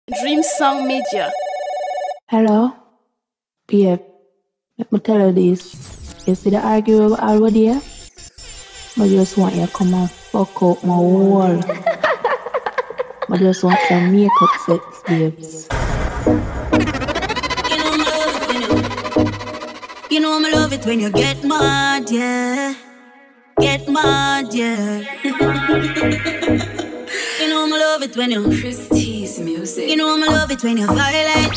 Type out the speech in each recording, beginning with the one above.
Dream Sound Media. Hello? Babe, let me tell you this. You see the argument already here? I just want you to come and fuck up my wall. I just want some makeup sets, babes. You know I'ma love it when you get mad, yeah. Get mad, yeah. You know I'ma love it when you Prestige music. You know I'ma love it when you violate.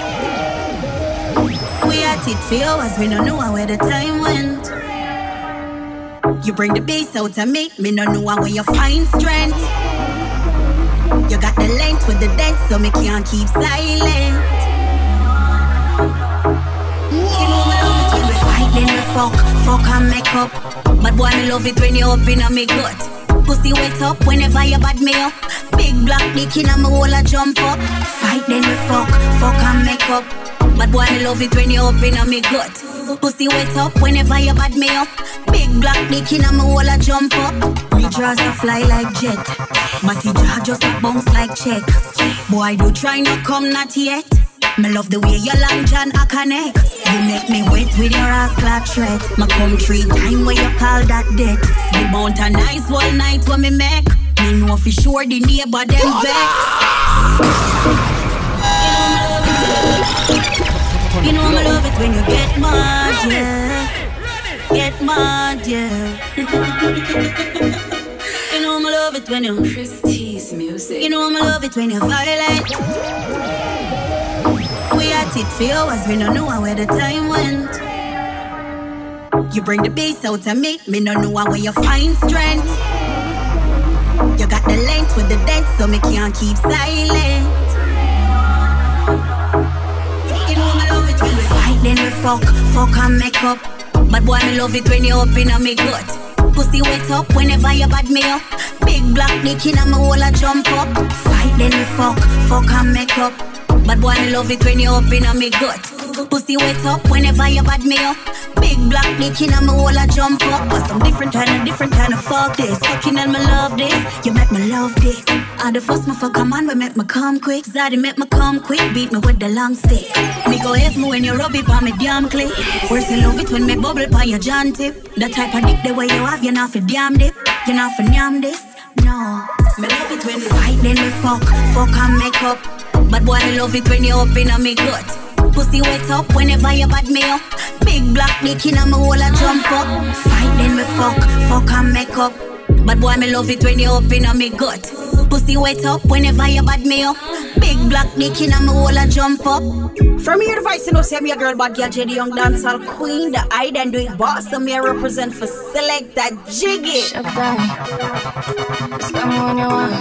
We at it for hours, we don't know where the time went. You bring the bass out of me don't know where you find strength. You got the length with the dent, so me can't keep silent. You know I love it when we fight, then we fuck and make up. But boy, me love it when you up in a me gut. Pussy wet up whenever you bad me up. Big black dick in a me hole a jump up. Fight, then we fuck and make up. But boy, me love it when you up in a me gut. Pussy wet up whenever you bad me up. Big black dick in a me hole a jump up. Me draws a fly like jet. Matty jaw just a bounce like check. Boy, do try not come not yet. Me love the way your long John a connect. You make me wet with your ass clad shred. Me come 3 times where you call that debt. The mount a nice whole night when me make. Me know for sure the neighbor them vex. You know me love it when you get mad, yeah. Get mad, yeah. You know me love it when you Prestige music. You know me love it when you violate. We at it for hours, we don't know where the time went. You bring the bass out of me don't know where you find strength. You got the length with the dent, so me can't keep silent. You know me love it when we fight, then we fuck and make up. But boy, me love it when you up in a me gut. Pussy wet up whenever you bad me up. Big black dick in a me hole a jump up. Fight, then we fuck and make up. But boy, me love it when you up in a me gut. Pussy wet up whenever you bad me up. Big black dick in a me hole a jump up. But some different kind of fuck this. Fucking and me love this. You make me love this. And the first me fuck a man, we make me come quick. Zaddy make me come quick. Beat me with the long stick. Me go F me when you rub it on me damn click. Worse you love it when me bubble by your John tip. That type of dick the way you have, you not for damn dip. You not for yam this. No. Me love it when we fight, then we fuck and make up. But boy, I love it when you up in a me gut. Pussy wet up whenever you bad me up. Big black dick in a me hole a jump up. Fight, then we fuck and make up. But boy, me love it when you up in a me gut. Pussy wet up whenever you bad me up. Big black dick in a me hole a jump up. From your advice, you know, say me a girl bad girl, Jedi Young dancehall queen. The I then do it boss, so me a represent for select that jiggy. Shut down. Just come when you want.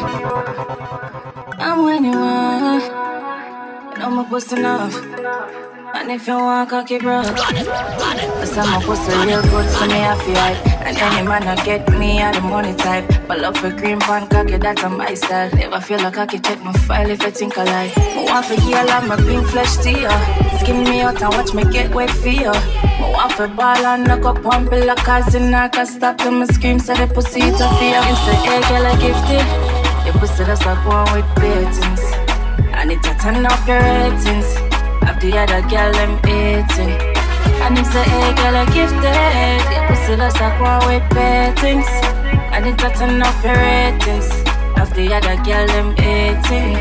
I'm when you want. And I'm a pussy enough. And if you want cocky bro, cause I'm a pussy real good, so me I feel hype. And any man that get me at the money type. But love for cream pan cocky, that's on my style. Never feel like cocky, check my file if you think I lie. I want for heal on my pink flesh to you. Skin me out and watch me get wet for you. I want for ball and knock up one pillar, cause in I can stop till me scream, so the pussy it a fear. You say, hey girl I gifted. Your pussy that's like one with beatings. And it's a turn up your ratings. Of the other girl them eating. And him say, hey girl I gifted. Your pussy that's like one with beatings. And it's a turn up your ratings. Of the other girl them eating.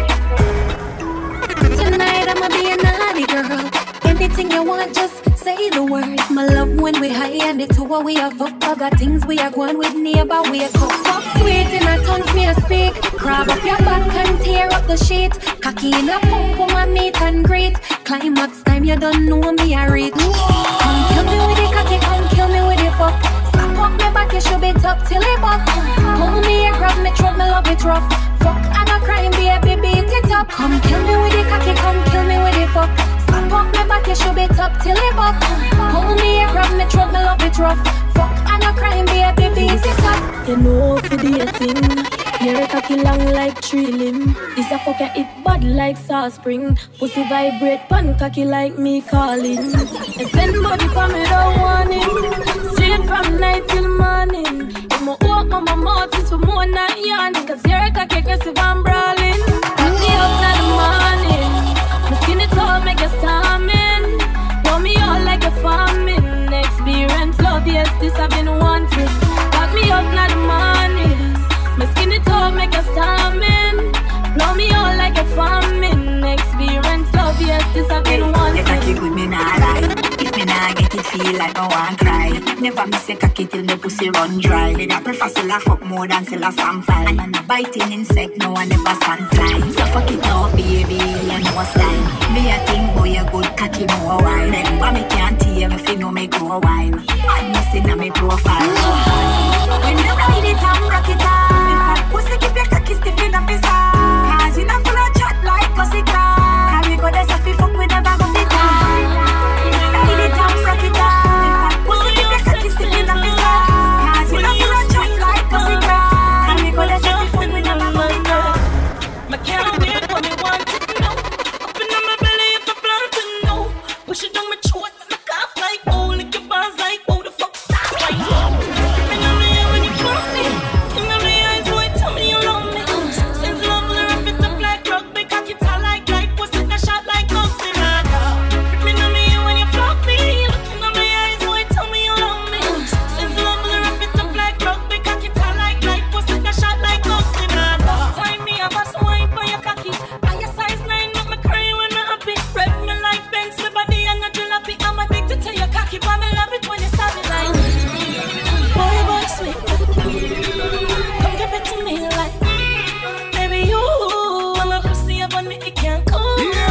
Tonight I'ma be a naughty girl. Anything you want, just say the word. My love when we high and the two we have up. I got things we are going with neighbor we are cook. Fuck sweet in a tongue me a speak. Grab up your back and tear up the sheet. Cocky in a pump on my meet and greet. Climax time you don't know me a reach. Come kill me with the cocky, come kill me with the fuck. Slap up my back, you should be top till it buck. Pull me and grab me throat, me love it rough. Fuck and a crime baby, beat it up. Come kill me with the cocky, come kill me with the fuck. Slap up my back, you should be top till it buck. Pull me and grab me throat, me love it rough. Fuck and a crime baby, beat it up. You know for the thing. Your cocky long like tree limb. This a fuck it bad like sauce spring. Pussy vibrate pan cocky like me calling. And send body for me don't want him. Straight from night till morning. If my open my mouth is for more than yarning. Cause your cocky aggressive and brawling. Cocky up in the morning. feel like I want cry. Never miss a cocky till my pussy run dry. Me that prefer still a fuck more than still a sample. And a biting insect, no one ever stand fly. So fuck it up, baby, and no style. Me a think boy a good cocky more wine. Remember me can't hear me if you know me go wine. Madness in me profile. When you ride it and rock it up, pussy keep your cocky stiff in the face. Cause you not full of chat like pussy crap. Carry go there so fi fuck we never go fit down. Ride it and rock it up, pussy keep your cocky stiff in the face. Cause you not full of chat like pussy crap. Carry go there so fi fuck we never go fit down. My can't wait what me want to know. Up in my belly if I plan to know. Push it down my throat, make me cough like oh, lick your bars like oh, the fuck stop right now. Bring on me when you fuck me. In my eyes, boy, tell me you love me. Since love will wrap it up like rugby, cock it all like pussy, a shot like boxing. Bring on me when you fuck me. Look in my eyes, boy, tell me you love me. Since love will wrap it up like rugby, cock it all like pussy, a shot like boxing. Time me, I bust wine for your cocky. Are your size 9, make me cry when I'm happy. Rev me like Benz, my body and not jalopy. I'm addicted to your cocky, but me love it when you stab it like. Boy, sweet. Come give it to me like. Baby, you, I'm a pussy up on me, it can't come.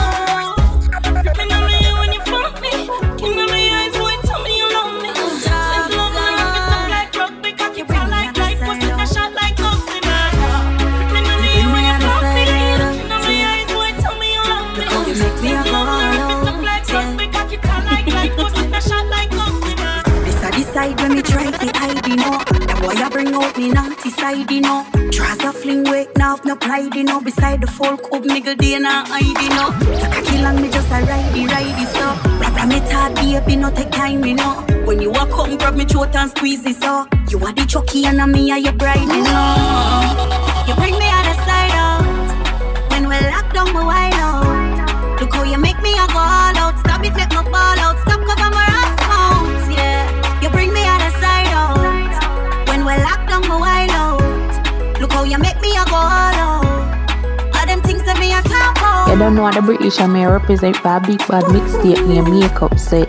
Me know me when you fuck me. You know me eyes, boy, tell me you love me. Since love, I wrap it up like rugby, cocky, fly like pussy, a shot like boxing. Me know me when you fuck me. You know me eyes, boy, tell me you love me. You make me a Since love, I wrap it up like rugby, cocky, fly like pussy, a shot like boxing. This a decide when me try to hide, you know. That boy a bring out me naughty side, you know. Tries a fling weight, now have no pride, you know. Beside the folk up, nigga, they not hide, you know. The cocky long, me just a ride it, so. Rap me tight, baby, no take time, you know. When you walk come, grab me throat and squeeze it, so. You are the chucky and me are your bride, you know. You bring me out the side out. When we lock down, we wild out. Look how you make me a go all out. Stop it, make my ball out. Stop cover my ass mount, yeah. You bring me out the side out. When we lock down, my wild out. Look how you make me a go all out. All them things that me a talk about. You don't know what the British and me represent for a big bad mixtape named Makeup Set.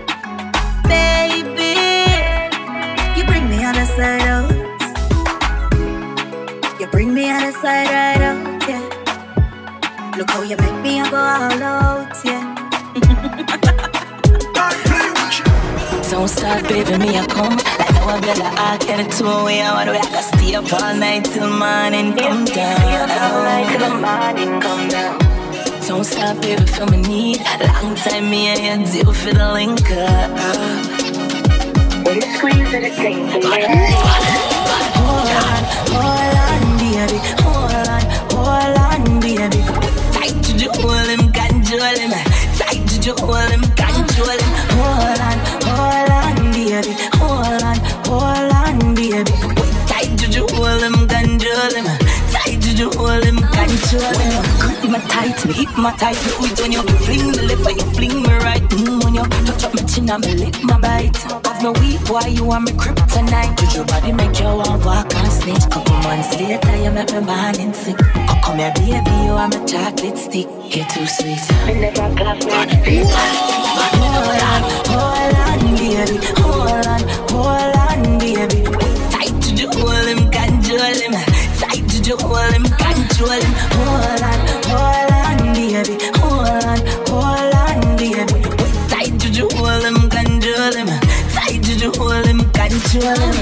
Baby, you bring me out the side out. You bring me out the side right out, yeah. Look how you make me a go all out, yeah. Don't stop, baby, me I come. Like how I be like I get it to a way. I wanna like I stay up all night till morning come down. Till morning come down. Don't stop, baby, feel me need. Long time me and you deal for the link up. When you squeeze it, it's hold on, baby. Hold on, baby. Tight to the hold him, control him. Tight to the hold him, control him. Hold on, baby. Hold on, baby. Tight to the hold him, control him. Tight to the hold him, control him. Grip my tight, me hit my tight. Me with when you fling the left, you fling me right. When you touch up my chin and me lick my bite. Cause me weak, why you want me kryptonite? Could your body make you want walk and snitch? Couple months later, you make me morning sick. Come here, baby, you want me chocolate stick. You're too sweet. I never got me. Hold on, baby. Hold on, baby. Tight to the hold him, control him. Tight to the hold him, control him. Hold on, baby. Hold on, baby. Tight to the hold him, control him. Tight to the hold him, control him.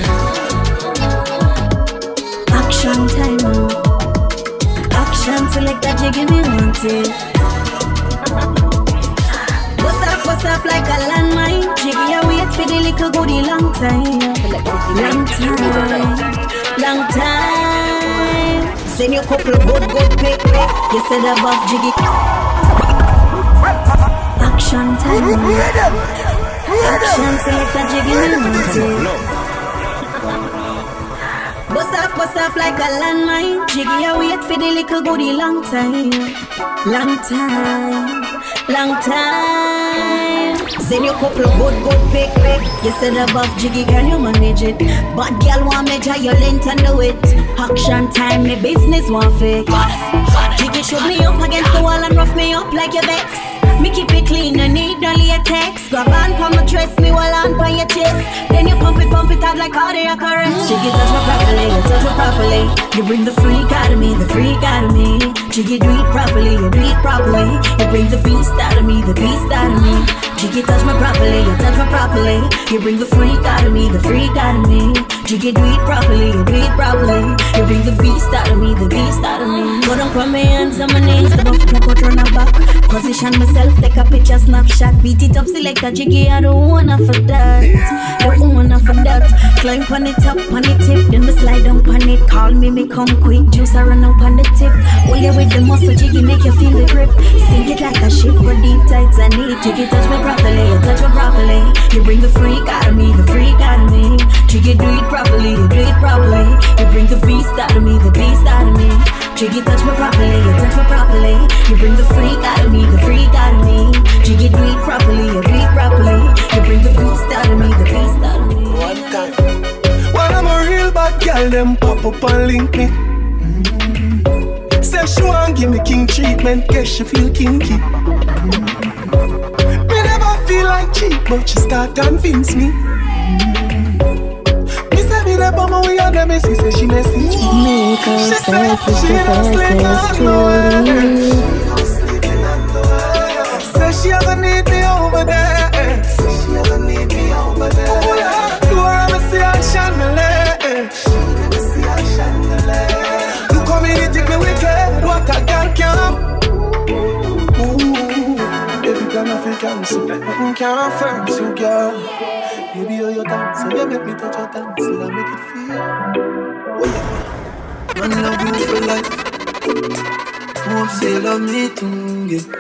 Action time. Action select that you give me wanted. Bust up like a landmine. Jiggy, I wait for the little goodie long time. Long time. Send your couple good pick. You said above Jiggy. Action time. Action select that you give me wanted. Bust up like a landmine. Jiggy, I wait for the little goodie long time. Long time. Send your couple good pick. You said above Jiggy, can you manage it? Bad girl want measure your length and do it. Action time, me business want fake. Jiggy shoot me up against the wall and rough me up like your vex. Me keep it clean, no need no latex. Grab on for my dress, me while on for your chest. Then you pump it out like cardiac arrest. Jiggy touch me properly, you touch me properly. You bring the freak out of me, the freak out of me. Jiggy do it properly, you do it properly. You bring the beast out of me, the beast out of me. Jiggy touch me properly, you touch me properly. You bring the freak out of me, the freak out of me. Jiggy do it properly, you do it properly. You bring the beast out of me, the beast out of me. Go down from my hands on my knees, the buff my coat run her back. Position myself, take a picture, snapshot. Beat it up, select a jiggy, I don't wanna for that. Don't wanna for that. Climb on it up, on the tip, then me slide down on it. Call me come quick, juice I run up on the tip. Hold you with the muscle, jiggy make you feel the grip. Sink it like a ship, for deep tights I need. Jiggy touch me properly, you touch me properly. You bring the freak out of me, the freak out of me. Jiggy do it properly, you do it properly. You bring the beast out of me, the beast out of me. Jiggy touch me properly, you touch me properly. You bring the freak out of me, the freak out of me. Jiggy do it properly, you do it properly. You bring the beast out of me, the beast out of me. One time. When I'm a real bad girl, them pop up and link me. Say she want give me king treatment, guess she feel kinky. Me never feel like cheap, but she start convince me. Me say me the bomb we on the messy, say she message me. Make her She say self she don't sleep on nowhere. Say she ever need me over there. Say she ever need me over there. Oh yeah, do I ever see her chandelier? She never see her chandelier. Look how me take me wicked, what a girl can. Every time I feel cancel, nothing can first you girl. Baby, how you dance, so you make me touch your dance, so I make it feel. Oh yeah, man love you for life. Hope say love me too, yeah.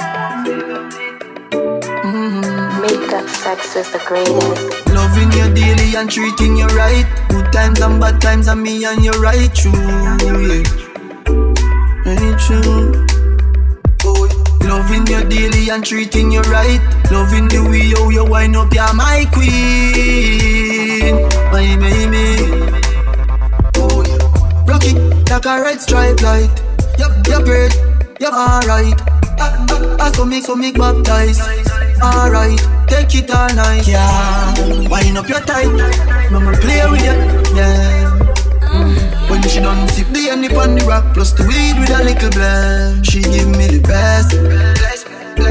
Make that sex is the greatest. Loving you daily and treating you right. Good times and bad times and me and you right true, yeah. Right true. Loving you daily and treating you right. Loving the way how you wind up, you're my queen, my baby. Oh yeah. Rock it like a red stripe light. Yup, you're great, you're alright. I so make baptize. Alright, take it all night, yeah. Wind up your tight, mama play with you, yeah. When she done sip the honey on the rock, plus the weed with a little blend. She give me the best, bless.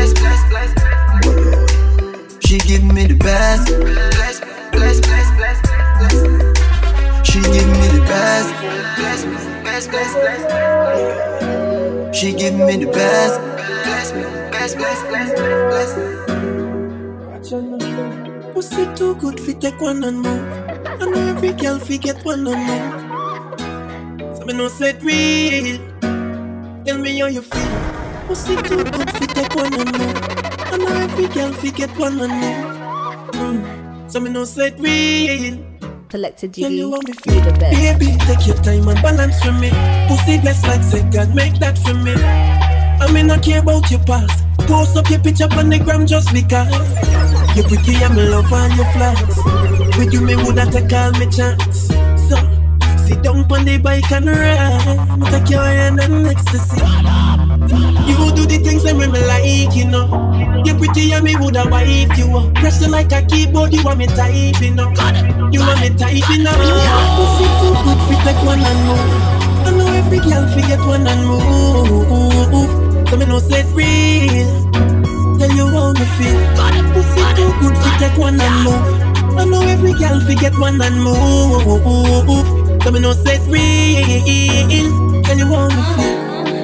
She give me the best, bless. She give me the best, bless. She give me the best, bless. Pussy too good fi take one and move. I know every girl fi get one and move. So me no say it real. Tell me how you feel. Pussy too good fi take one and move. I know every girl fi get one and move. So me no say it real. Collected Tell you Jiggy, how me you feel. the best. Baby, take your time and balance for me. Pussy blessed like say God make that for me. I mean not care about your past. Post up your picture on the gram just because you're pretty and me love all your flaws. With you me woulda take all me chance. So sit down on the bike and ride. Take your hand and ecstasy. You do the things that me like, you know. You're pretty and me woulda wife you up. Pressing like a keyboard, you want me typing up. You want me typing up. Pussy too good fi take one and move. I know every girl fi get one and move. So me no say it real. Tell you how me feel. Pussy too good fi take one and move. I know every girl fi get one and move. So me no say it real. Tell you how me feel.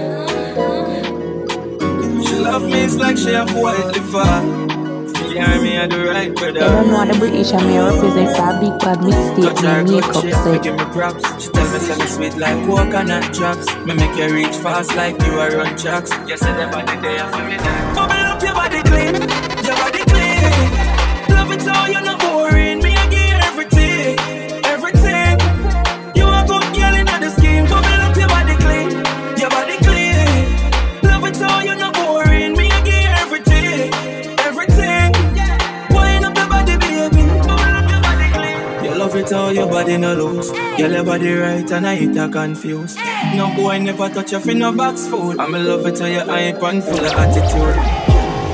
She love me, it's like she have white liver. She hear me at the right brother. I don't know the British and me represent a big bad mistake Touch her in good makeup shape, set. me give me props. She tell me something sweet like coconut drops. Me make you reach fast like you are run tracks. You say the body there for me now. Bubble up your body clean, your body clean. Love it all, you're not boring. Me I give you everything, everything. You a good girl in the scheme. Bubble up your body clean, your body clean. Love it all, you're not boring. Me I give you everything, everything. Wind up your body, baby. Bubble up your body clean. You love it all, your body no loose. Girl, your body right and I hit her confused. No boy never touch you for no box food. I'm love it all, your hype and full of attitude.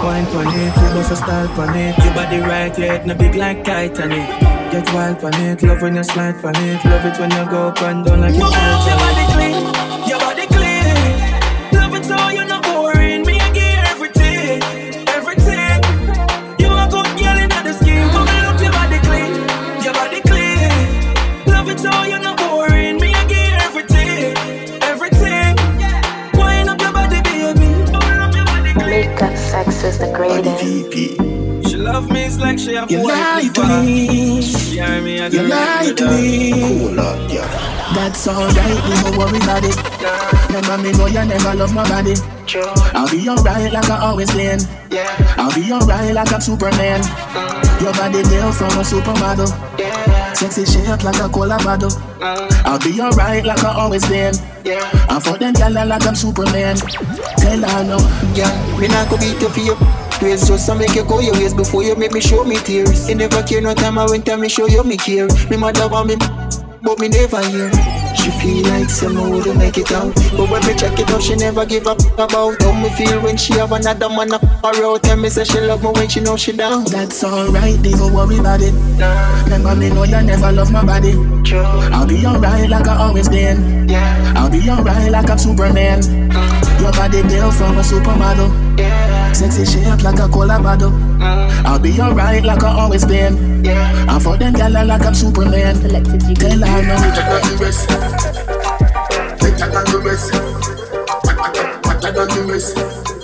Wine pon it, you bust a style pon it. Your body right, your head no big like Titanic. Get wild pon it, love when you slide pon it. Love it when you go up and down like it's Titanic. Your body clean, your body clean. Love it so you're not boring. Me I give everything, everything. You a good girl in the scheme. Come and look your body clean, your body clean. Love it so you're not boring. Me I give everything, everything. Wind up your body, baby. Make that sex is the greatest. She love me, it's like she have you lie to me. You lie to me. Cool up, yeah. That's alright, don't worry about it. Remember me know you never love my body. I'll be alright like I always been. I'll be alright like I'm Superman. Your body built from a supermodel. Sexy shape like a cola bottle. I'll be alright like I always been. I'm for them gyal like I'm Superman. Tell her no. Yeah, me not go beat you for you. Ways just to make you go your ways before you make me show me tears. You never care no time I went time me show you me care. Me mother want me, but me never hear. She feel like someone wouldn't make it out, but when me check it out, she never give up about how me feel when she have another man up her out. Tell me say she love me when she know she down. That's alright, don't worry about it. Remember me know you never love my body. I'll be alright like I always been. I'll be alright like I'm Superman. Your body built from a supermodel. Sexy shape like a cola bottle. I'll be alright like I always been. I'm for them gyal like I'm Superman. Tell her no. Better than the rest. Better than the rest.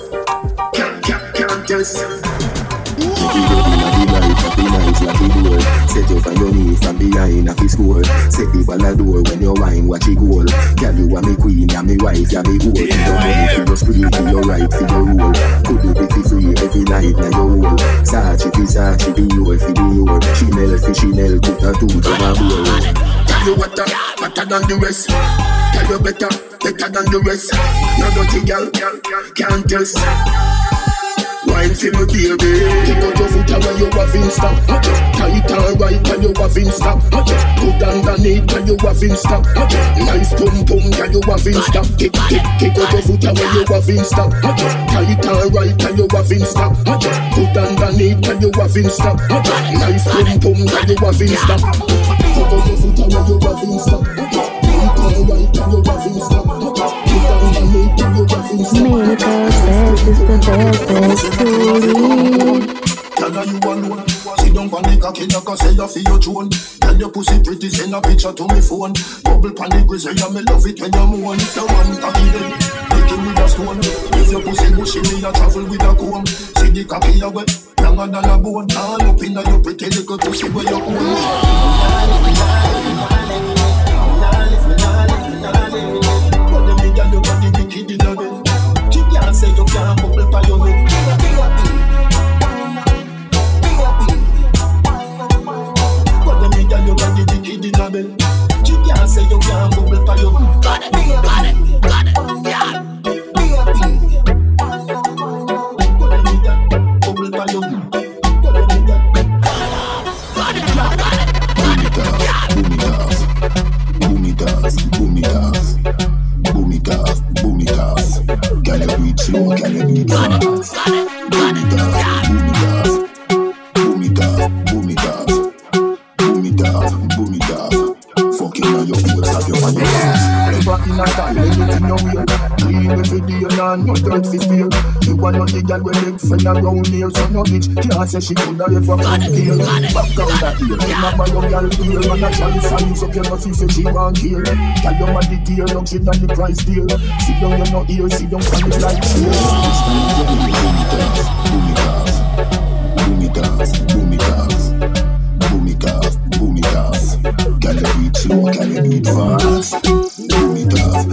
Can't test. Like the door. Set you on your knees from behind a fist score. Set the ball a door when you wine, watch it goal. Girl, you are me queen, you me wife, you me goal. You don't money for your spree, for your right, for your role. Could do it for free every night, now your whole. Sachi, be your, for your. Chanel, put her two to my bowl. Tell you better than the rest. Tell you better than the rest. No dirty girl, can't test. Wine for me baby. Take out your foot when you have in stop. Just tight and right when you have in stop. Just put underneath when you have in stop. Nice pum pum when you have in stop. Take out your foot when you have in stop. Just tight and right when you have in stop. Just put underneath when you have in stop. Nice pum pum when you have in stop. Take out your foot when you have in stop. Just tight and right when you have in stop. Just put underneath when you have in stop. Make our sex is the best. Tell her you alone. Sit down on the cocky, you can say you feel your throne. Tell your pussy pretty, send a picture to me phone. Bubble pan the grizzly, yeah, me love it when you moan. If you want cocky, then take it with a stone. If your pussy bushy, me a travel with a comb. See the cocky, you wet, longer than a bone. All up in your pretty little pussy where you own. But the me girl, you got the wicked in the bed. She can't say you can't bubble pan your head. You got the wicked in a bed. You can't say you can't bubble for you. Got it, yeah. Bubble for you. Boom it off. Can you beat slow? Can you beat fast? Boom it off. Boom it off. Fucking on your face, have your money. Never in a time, anything you wear. Clean every day, and no dirt for spear. You want the girl with big friend around here. So no bitch can't say she coulda ever come here. Back out that ear, remember your girl here. Man a try size up, you know she say she want here. Tell your man the dear, luxury than the price dear. Sit down, you no ear, sit down, stand it like cheer. Boom it off. Can you beat slow? Can you beat fast? Boom it off.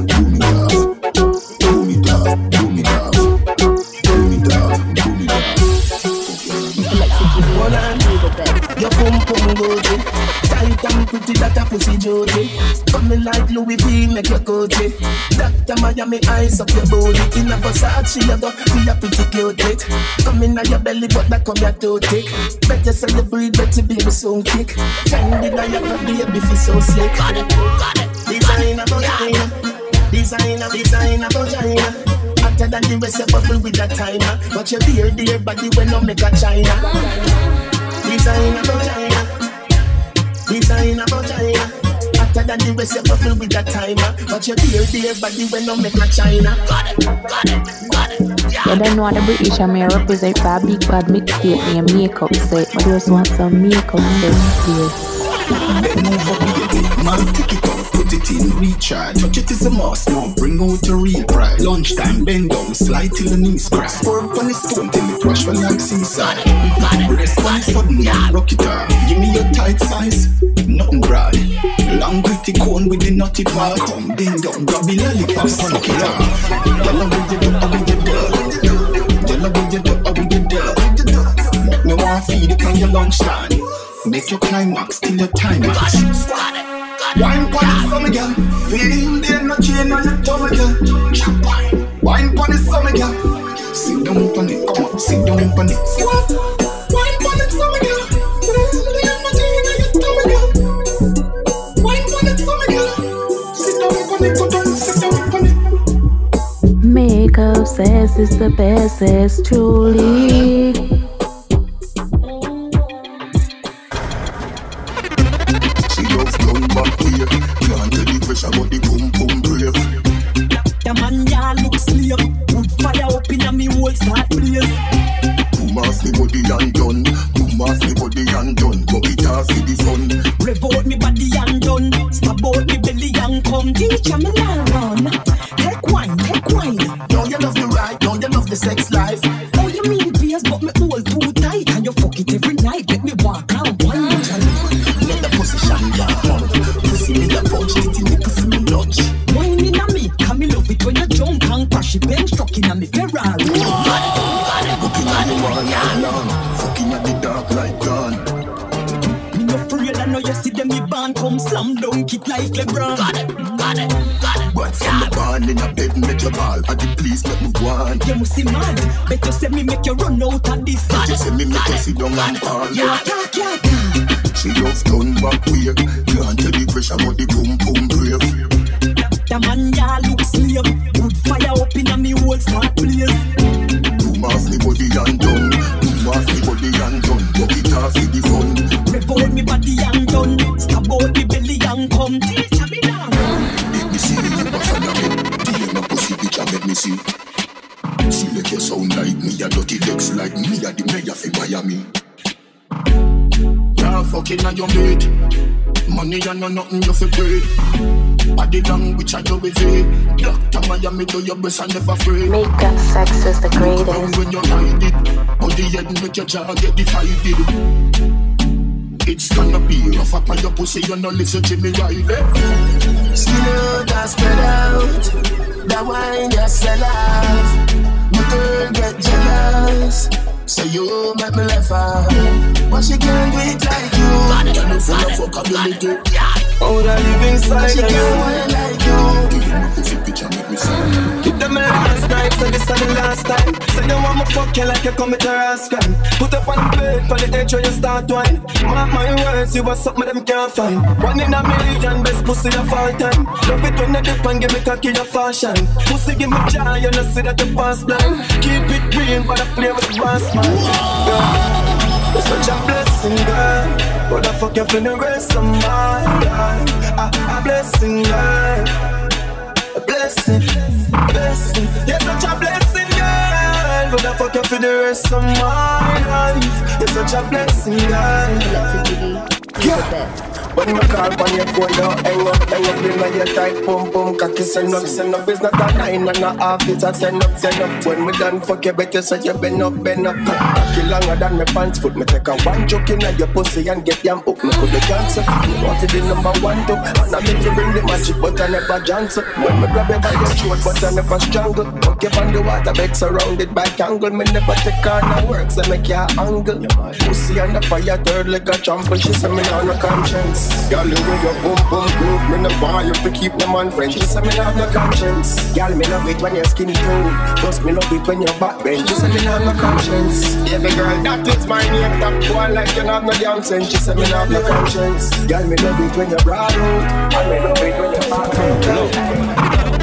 Your pum pum go to tight and pretty that a pussy jody. Coming like Louis V, make your cozy. Dr. Miami eyes up your body. In a Versace, you go be a pretty cute it. Coming out your belly, but that come your toe tick. Better celebrate, better baby so kick. Fendi now your baby feel so slick. Designer vagina, designer vagina. Hotter than the rest of bubble with a timer. But your dear body when no make a China. Design about China. Design about China. Hotter than the rest of bubble with a timer. But your dear body when no make a China. Got it. You don't know the British and me represent for a big bad mixtape named Makeup Set. I just want some makeup set. Move up, man, take it up, put it in, recharge. Touch it is a must, now bring out your real pride. Lunchtime, bend down, slide till the knees crack. Squirt on the stone till it wash well like seaside. Response suddenly, rock it off. Give me your tight size, nothing broad. Long gritty cone with the nutty part. Come, bend down, grab the lollipop, suck it off. Yellow with the duck, with the duck. Yellow with the duck, with the duck. Make me want feed it on your lunchtime. Make your climax till your time is. Wine pon it some again. Feel the energy in your tummy girl. Wine pon it some again. Sit down pon it, come on, sit down pon it. Wine pon it some again. Feel the energy in your tummy girl. Wine pon it some again. Sit down pon it, go down, sit down pon it. Makeup says it's the best, says truly. About the boom boom brave. The man ya look slave. Wood fire up in a me whole start blaze. Boom off me body and done. Boom off me body and done. Go it off with the sun. Rev out me body and done. Stab out me belly and come. Teacher me now run. Take wine, take wine. Don't you love the ride? Don't you love the sex life? Oh you mean beers but me hold too tight. And you fuck it every night. Let me walk out one minute. Let the position down. Pussy in the pouch. Wine in a me, come me love it when you jump and crash it. Bench truck in a me Ferrari. Looking at the wall, fucking at the dark light gone. Me no afraid, I know you see them, me band come slam dunk it like LeBron. Got it. But from the band in a bed, make your ball. At the police, let me go on. You must see mad, better say me make you run out of this. Better say me make you sit down and fall. You attack. She loves done back way. Can't tell the pressure, but the boom boom brave. The man ya look slave. Wood fire up in a me whole start blaze. Boom off me body and done. Boom off me body and done. Go it off with the fun. Rev out me body and done. Stab out me belly and come. Teacher me now. Make me see you buffalo me. DM my pussy picture make me see. See like you sound like me. A dirty legs like me. A the mayor for Miami. You're fucking on your mate. Money and no nothing you feel great. Body language I do with it. Dr. Miami do your best and never afraid. Makeup sex is the greatest. When you ride it, on the head make your jaw get divided. It's gonna be rough up on your pussy, you no listen to me right there. Skin out and spread out. That wine you sell off. My girl get jealous. So you make me laugh out. But she can't do it like you. You're no full of fuckability. Oh, that live inside she can't want like you. Give me pussy picture, make me see. Give them last night, so this is the last time. Say you want me fuck you like you commit a rash crime. Put up on the bed for the edge where you start wine. Mark my words, you was something them can't find. One in a million, best pussy of all time. Love it when you dip and give me cocky your fashion. Pussy give me joy, you know see that you pass blind. Keep it real, but I play with the boss man. You're such a blessing, girl. What the fuck you feel the rest of my life? A blessing, girl. A blessing. You're such a blessing, girl. What the fuck you feel the rest of my life? You're such a blessing, girl. Yeah. When my call on your phone, don't hang up in your tight pum pum. Cocky send up, it's not a 9 and a half, it's a 10 up. When we done fuck you, better say you bend up. Cocky longer than my pants foot. Me take a one joke in your pussy and get yam up. Me coulda dance up, me wanted the number 1 too. And I meant to bring the magic, but I never dance up. When me grab you by your throat, but I never strangle. Fuck you on the water bed surrounded by kangle. Me never take on no work, so make you angle. Pussy on the fire, third like a trample. She say me on no conscience. Girl, you with your boom boom group. Me no want you to keep them on French. She say me have no conscience. Girl, me love it when you're skinny too. Plus me love it when you're backbench. She say me have no conscience. Baby girl, that is my name. Top boy like you have no damn sense. She say me have no conscience. Girl, me love it when you're broad out. And me love it when you're backbench.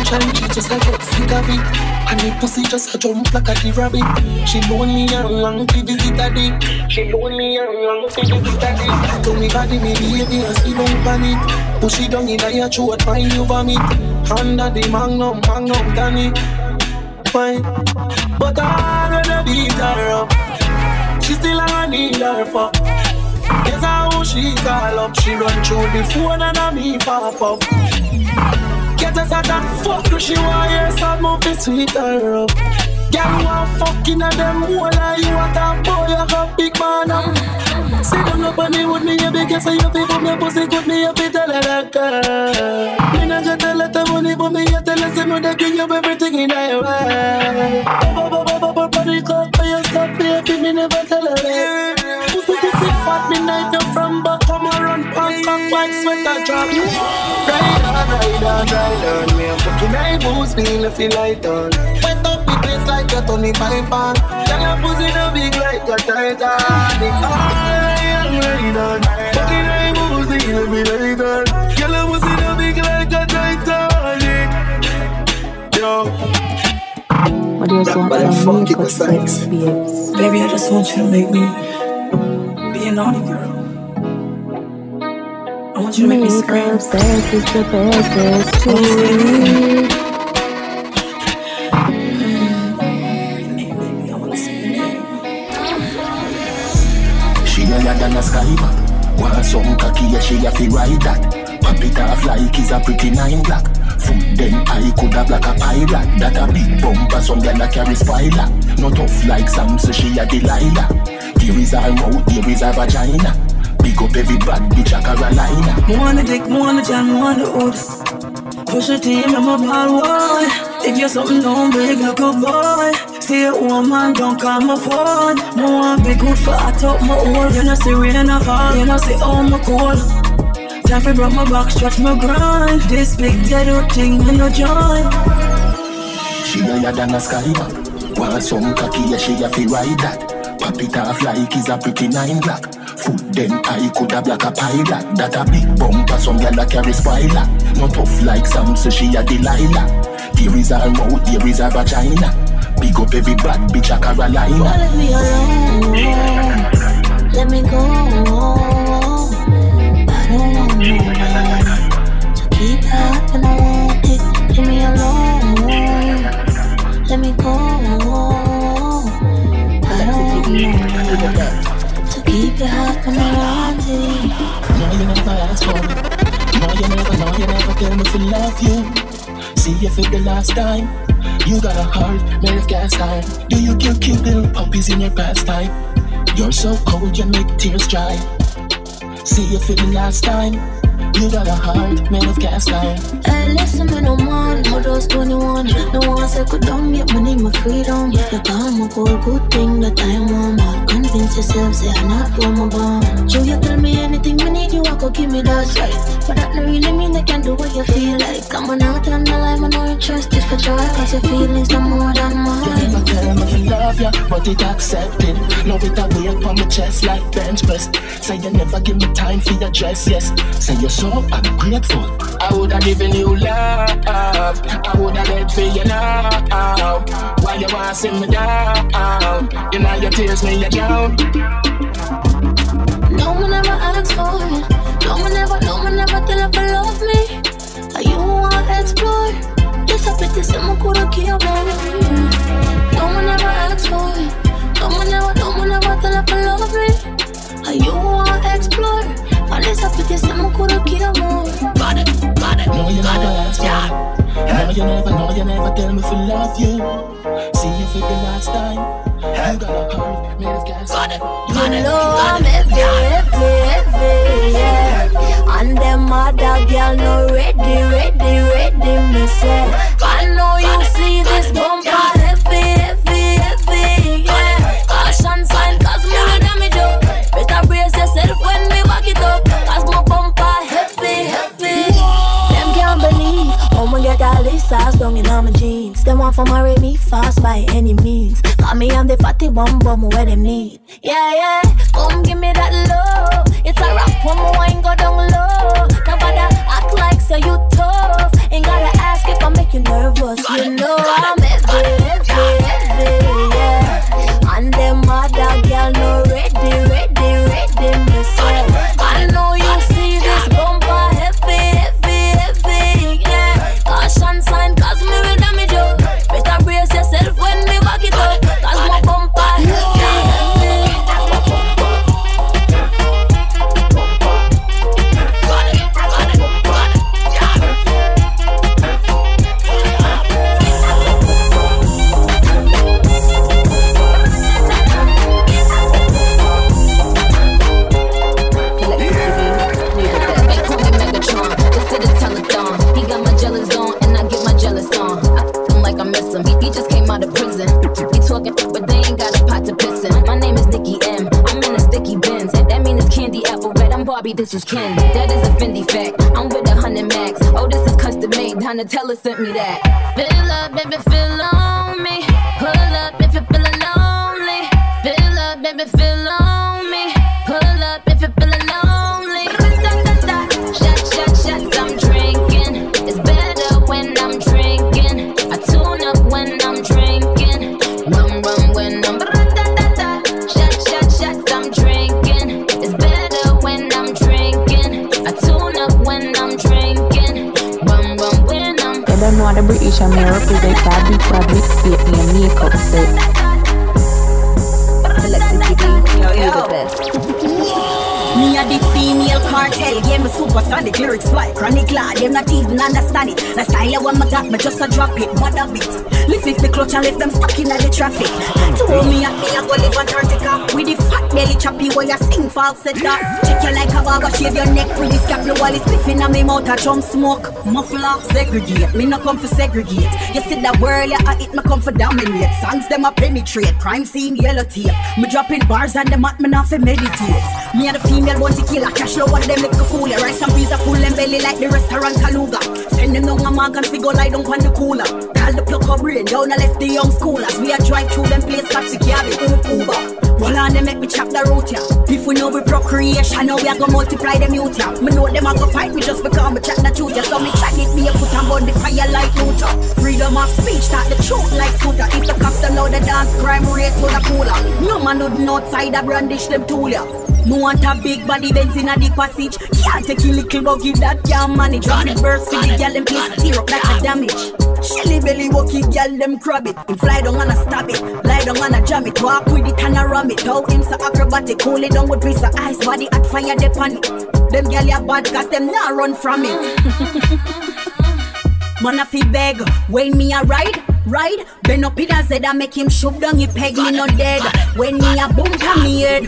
child, she just like get sick of it. And the pussy just a jump like a the rabbit. She lonely and long to visit a dick. She lonely and long to visit a dick. To me body, me baby, and still don't panic. Push it down in your throat, find you vomit. Under the magnum, Danny. Fine, but I gonna beat her up. She still I need her fuck. Guess how she call up. She run through the phone and I me pop up. Get us at that fuck, she want your sad move to sweet her up. Girl, you want fucking at them whole and you want that boy, you got big man up. Sit down up on me with me, you big, so you feel for me, pussy, good me, you feel tell her that girl. Me not just tell her the money, but me, you tell her, say me, they give you everything in your way. Body cup, you stop, baby, me never tell her that. Pussy fat, me night you from back, come around, pants back like sweater drop. Ride on, me a fucking eye boost, me in the feel light on. Wet up the place like a Tony Piper. Tell her pussy no big like a Titanic. I am ride on, fucking eye boost, me in the feel light on. Tell her pussy no big like a Titanic. Yo. What do you want to make us sex, babes? Baby, I just want you to make me be a naughty girl. I want you to make me scream. Sex is the best too. She higher than a skybank. Want some cocky, yeah, she have to ride that. Pop it off like is a pretty 9 black. Foot them I could have like a pilot. That a big bumper, some girl that carry spoiler. Not tough like Sam, so she a Delilah. There is her mouth, there is her vagina. Big up every bad bitch a Carolina. Wanna dick, wanna jam, wanna hood. Push a team, I'm a ball boy. If you're something don't big like a boy. Stay at home man, don't call my phone. No one be good for I talk my old. You know see rain or fall, you know see all my cold. Time for brought my back, stretch my grind. This big dead thing, me no joy. She higher than a skybank. Want some cocky, yeah, she have to ride that. Pop it off like is a pretty 9 black. Foot them I could have like a pilot. That a big bumper, some girl that carry spoiler. Not tough like Sam, so she a Delilah. There is her mouth, there is her vagina. Big up every bad bitch a Carolina. Oh, let me alone. Let me go. I don't want no man to keep happening. I want it. Leave me alone. Let me go. I don't want no man to keep it happening around it. No, you never ask for me. No, you never tell me to love you. See you for the last time. You got a heart made of gas time. Do you kill cute little puppies in your pastime? You're so cold, you make tears dry. See you for the last time. You got a heart made of cast iron. Hey, listen, me no man, my just 21. No one say could down, get money, my freedom. Like I'm a good thing that I'm on. Convince yourself, say I'm not for my bond. So you tell me anything we need, you walk or give me that right. But that no really mean they can do what you feel like. I'm on out on the line, I'm not interested for joy. Cause your feelings no more than mine. You never tell me to love ya, but it accepted. Love it a weight on my chest like bench press. Say you never give me time for your dress, yes. Say you're so ungrateful. I would have given you love. I would have let for you now. Why you want to see me down? You know your tears me you drown. No one ever asked for it. No one ever tell her to love me. You want to explore. This a pity, someone could have killed me. No one ever asked for it. No one ever tell her to love me. You want to explore. And this a pity, someone could have killed me. Got it. No, you never ask for it. No, you never tell me to love you. See you for the last time. You got a heart made of gas. You know I'm heavy, yeah. And them other girl no ready, me say. I know you see this bumper heavy, yeah. Caution sign, cause me no damage up. Better brace yourself when me back it up. Cause my bumper heavy. Them can't believe how me get all this sauce down in all my jeans. Them want to marry me fast by any means. Cause me and the fatty bum where them need. Yeah, come give me that love. It's a rap when my wine go down low. Nobody act like so you tough. Ain't gotta ask if I make make you nervous. You know I'm heavy, yeah. And them other girl no ready, me say. I know you see this bumper heavy, yeah. Caution sign, cause me will damage you. Better brace yourself when me back it up, cause my bumper heavy. This is Ken, that is a Fendi fact. I'm with 100 max. Oh, this is custom made. Donatella sent me that. Fill up, baby, fill on me. Pull up if you're feeling lonely. Fill up, baby, fill on me. Pull up if you're feeling lonely. Shots, I'm drinking. It's better when I'm drinking. I tune up when I'm drinking. Rum when I'm shots, I'm drinking. It's better when I'm drinking. I tune up when I'm drinking. Rum when I'm. They don't know the British and me represent that big bad mixtape in a makeup set. Me a the female cartel, yeah, me supersonic lyrics fly, chronic lad, them not even understand it. The style of what me got, me just a drop it, mother bit. Lift it, the clutch and left them stuck in the traffic. Told me at me, I go live Antarctica with the fat belly choppy where you sing falsetto. Check you like a barber, shave your neck with this cap, while it's spliffing on me mouth, I drum smoke. Muffler, segregate, me no come for segregate. You see that world, yeah, I eat, me come for dominate. Songs them a penetrate, crime scene, yellow tape. Me dropping bars and them at me not for meditate. Me a the female bounty killer, cash low what them little fool. Rice and peas a full them belly like the restaurant Kaluga. Send them down a mark and figure lie down on the cooler. Call the pluck up brain, down and left the young schoolers. We a drive through them place, taxi cabin, Uber. Well on them make me chop the route, yeah. If we know we procreation, now we a go multiply them youth, yeah. Me know them a go fight me just because me chat the truth, yeah. So me chat it, me a put on burn the fire like Luther. Freedom of speech, talk the truth like Sutter. If the cops don't know the dance, crime rate to the cooler. No man would know outside a brandish them tool, yeah. Me want a big body Benz in a the passage. Can't take a little buggy that can't manage. Rapid burst for the girl them place tear up like a damage. Shelly belly walkie girl them crab it. Him fly down and a stab it, lie down and a jam it. Walk with it and a ram it. How him so acrobatic, cool it down with piece of ice. Body at fire they pan it. Them girl ya bad cause them not run from it. Man a fi beg, when me a ride. Bend up it and said I make him shove down he peg me no dead. When me a boom to me head.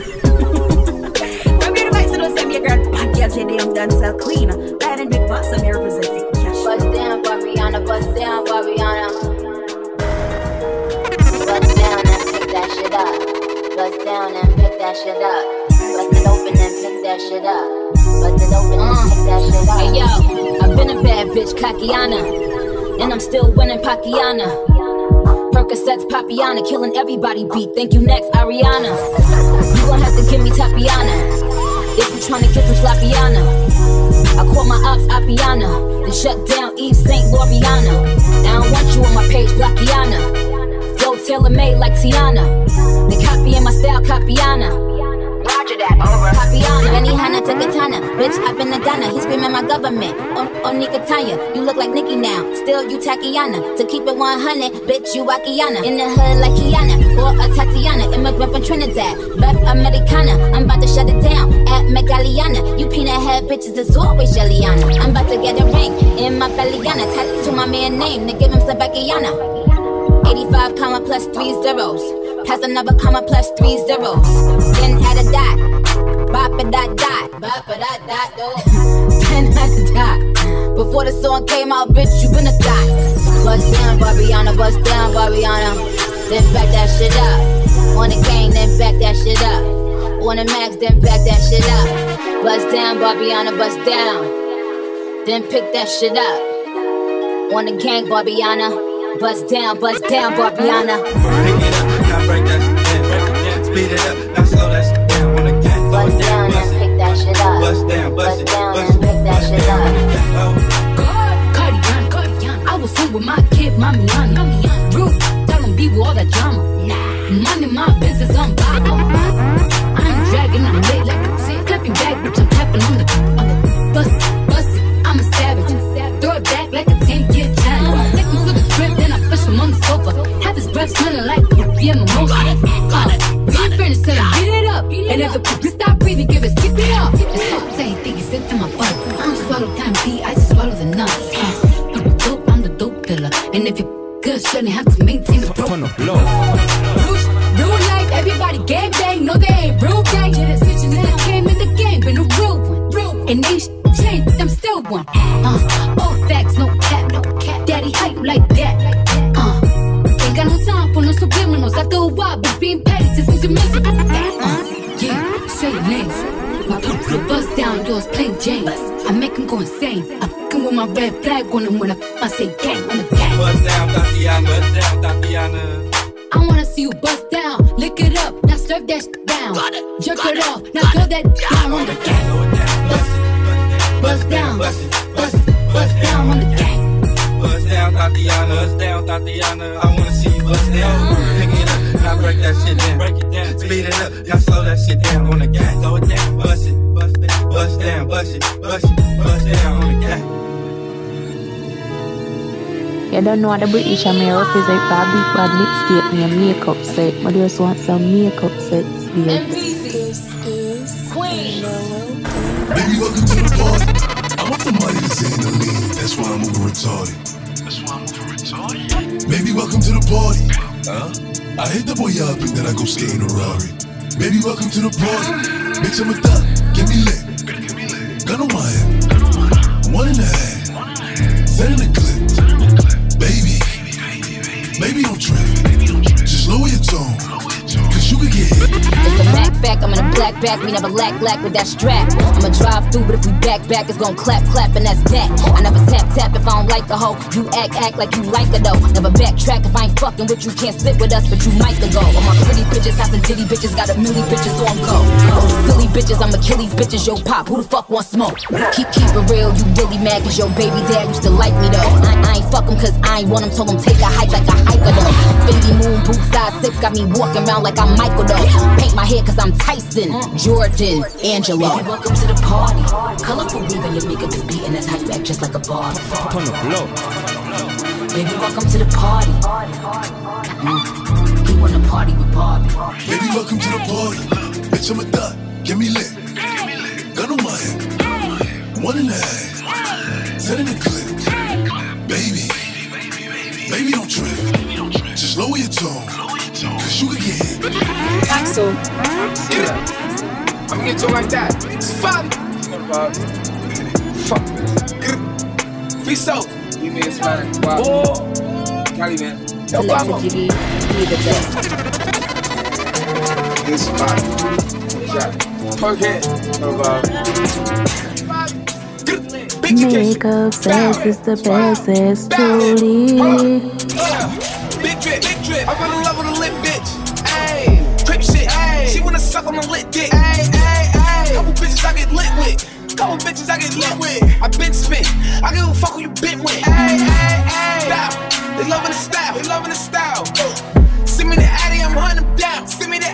Don't send me a girl, bad girl, J.D. I'm dancer queen. Bad and big boss, I'm here representing cash. Bust down, Barbiana, bust down, Barbiana. Bust down and pick that shit up. Bust down and pick that shit up. Bust it open and pick that shit up. Bust it open and pick that shit up. Hey yo, I've been a bad bitch, Kakiana. And I'm still winning Pakiana. Percocets, Papiana, killing everybody beat. Thank you next, Ariana. You gon' have to give me Tapiana. If you tryna get some Slappiana, I call my ops Appiana. Then shut down Eve St. Loriana. I don't want you on my page, Blackiana. Flow tailor-made like Tiana. They copying my style, Capiana. Roger that, over. Capiana. Benny Hanna to Katana. Bitch, I've been a Ghana. He's screaming my government. On Nikitanya. You look like Nicki now. Still, you Takiana. To keep it 100, bitch, you Wakiana. In the hood like Kiana. Or a Tatiana. Immigrant from Trinidad. Rep Americana. I'm about to shut it down. At Megaliana. You peanut head bitches, it's always Jelliana. I'm about to get a ring in my bellyana. Tattoo to my man name. To give him some Beckiana. 85 comma plus 3 zeros. Pass another comma plus 3 zeros. Then add a dot. Bop a dot dot. Bop a dot dot dot. Then add a dot. Before the song came out, bitch, you been a thot. Bust down, Barbiana, bust down, Barbiana. Then back that shit up. On the gang, then back that shit up. On the max, then back that shit up. Bust down, Barbiana, bust down. Then pick that shit up. On the gang, Barbiana. Bust down, Barbiana. Pick it up, now break that shit down. Speed it up, now slow that shit down. On the gang, bust down and pick that shit up. Bust down, bust it, down and pick that shit up. Cardigan, I was home with my minding my business, I'm back. I ain't dragging, I'm late like a 10. Clapping back, bitch, I'm tapping on the bust it, I'm a savage. Throw it back like a 10-year challenge. Take him to the crib, then I push him on the sofa. Have his breath smelling like yeah, mimosa. We ain't finished till I beat it up. And if the poopy stop breathing, give it, skip it up. It's so tight, think it's fit in my butt. I don't swallow time P, I just swallow the nuts. I'm the dope dealer. And if you're good, shouldn't have to maintain the broke. Real life, everybody gang bang. No, they ain't real gang. Yeah, the bitches that came in the game, been a real one. And they changed, I'm still one. All facts, no cap. Daddy, how you like that? Ain't got no time for no subliminals. After a while, but being petty just means you're miserable. Yeah, straight lanes. My pumps will bust down, yours plain James. I make him go insane. I'm fucking with my red flag on him when I say gang on the gang. Bust down, Tatiana. Bust down, Tatiana. I wanna see you bust down. Lick it up, now slurp that shit down. Jerk it off, now throw that down on the gang. Bust down, bust down on the gang. Bust down, Tatiana. Bust down, Tatiana. I wanna see you bust down. Pick it up, now break that shit down. Break it down, speed it up, now slow that shit down on the gang. Slow it down, bust it, bust down, bust down, bust it, bust down on the gang. You don't know what the British are may represent for a big bad mixtape in a makeup set. I just want some makeup sets, babe. This is Queen. Baby, welcome to the party. I'm off the money, this ain't no lean. That's why I'm over retarded. Baby, welcome to the party. I hit the boy up and then I go skate in a Rari. Baby, welcome to the party. Bitch, I'm a thot, get me lit. Gun on my head, 1.5. Send in the clip. Baby, don't trip. Just lower your tone, cause you could get hit. It's a Mac back, I'm in a black back. We never lack with that strap. I'ma drive through, but if we back, it's gon' clap, and that's that. I never tap if I don't like the hoe. You act like you like it though. Never backtrack if I ain't fucking with you. Can't sit with us, but you might to go. All my pretty bitches, house and ditty bitches, got a milli bitches, so I'm go. All the silly bitches, I'm Achilles bitches, yo pop. Who the fuck wants smoke? Keep it real, you really mad cause your baby dad used to like me though. I ain't fuck him cause I ain't want him, told him take a hike like a hiker though. Fendi moon, boots size 6, got me walking around like I'm Michael though. Paint my hair cause I'm Tyson, Jordan, Angelo. Baby, welcome to the party. Colorful weave and your makeup is beating, that's how you act just like a bar. Turn the blow. Baby, welcome to the party. He wanna party with Barbie. Baby, welcome to the party. Bitch, I'm a thot, get me lit. Gun on my head, 1.5. Send in the clip. Baby, don't trip. Just lower your tone, cause you could get hit. Axel. Yeah. I'm getting to it like that. It's fun. Fuck. Free soap. You mean it's fine. Wow. Oh. Cali, man. Yo, Papa. It's fine. Perk head. No problem. Makeup sex is the best sex, truly. Big drip. I fell in love with a lit bitch. Ayy, crip shit. Ayy, she wanna suck on a lit dick. Ayy. Couple bitches I get lit with. I been spit. I give a fuck who you been with. Ayy. Style. They loving the style. Send me the Addy, I'm hunting them down.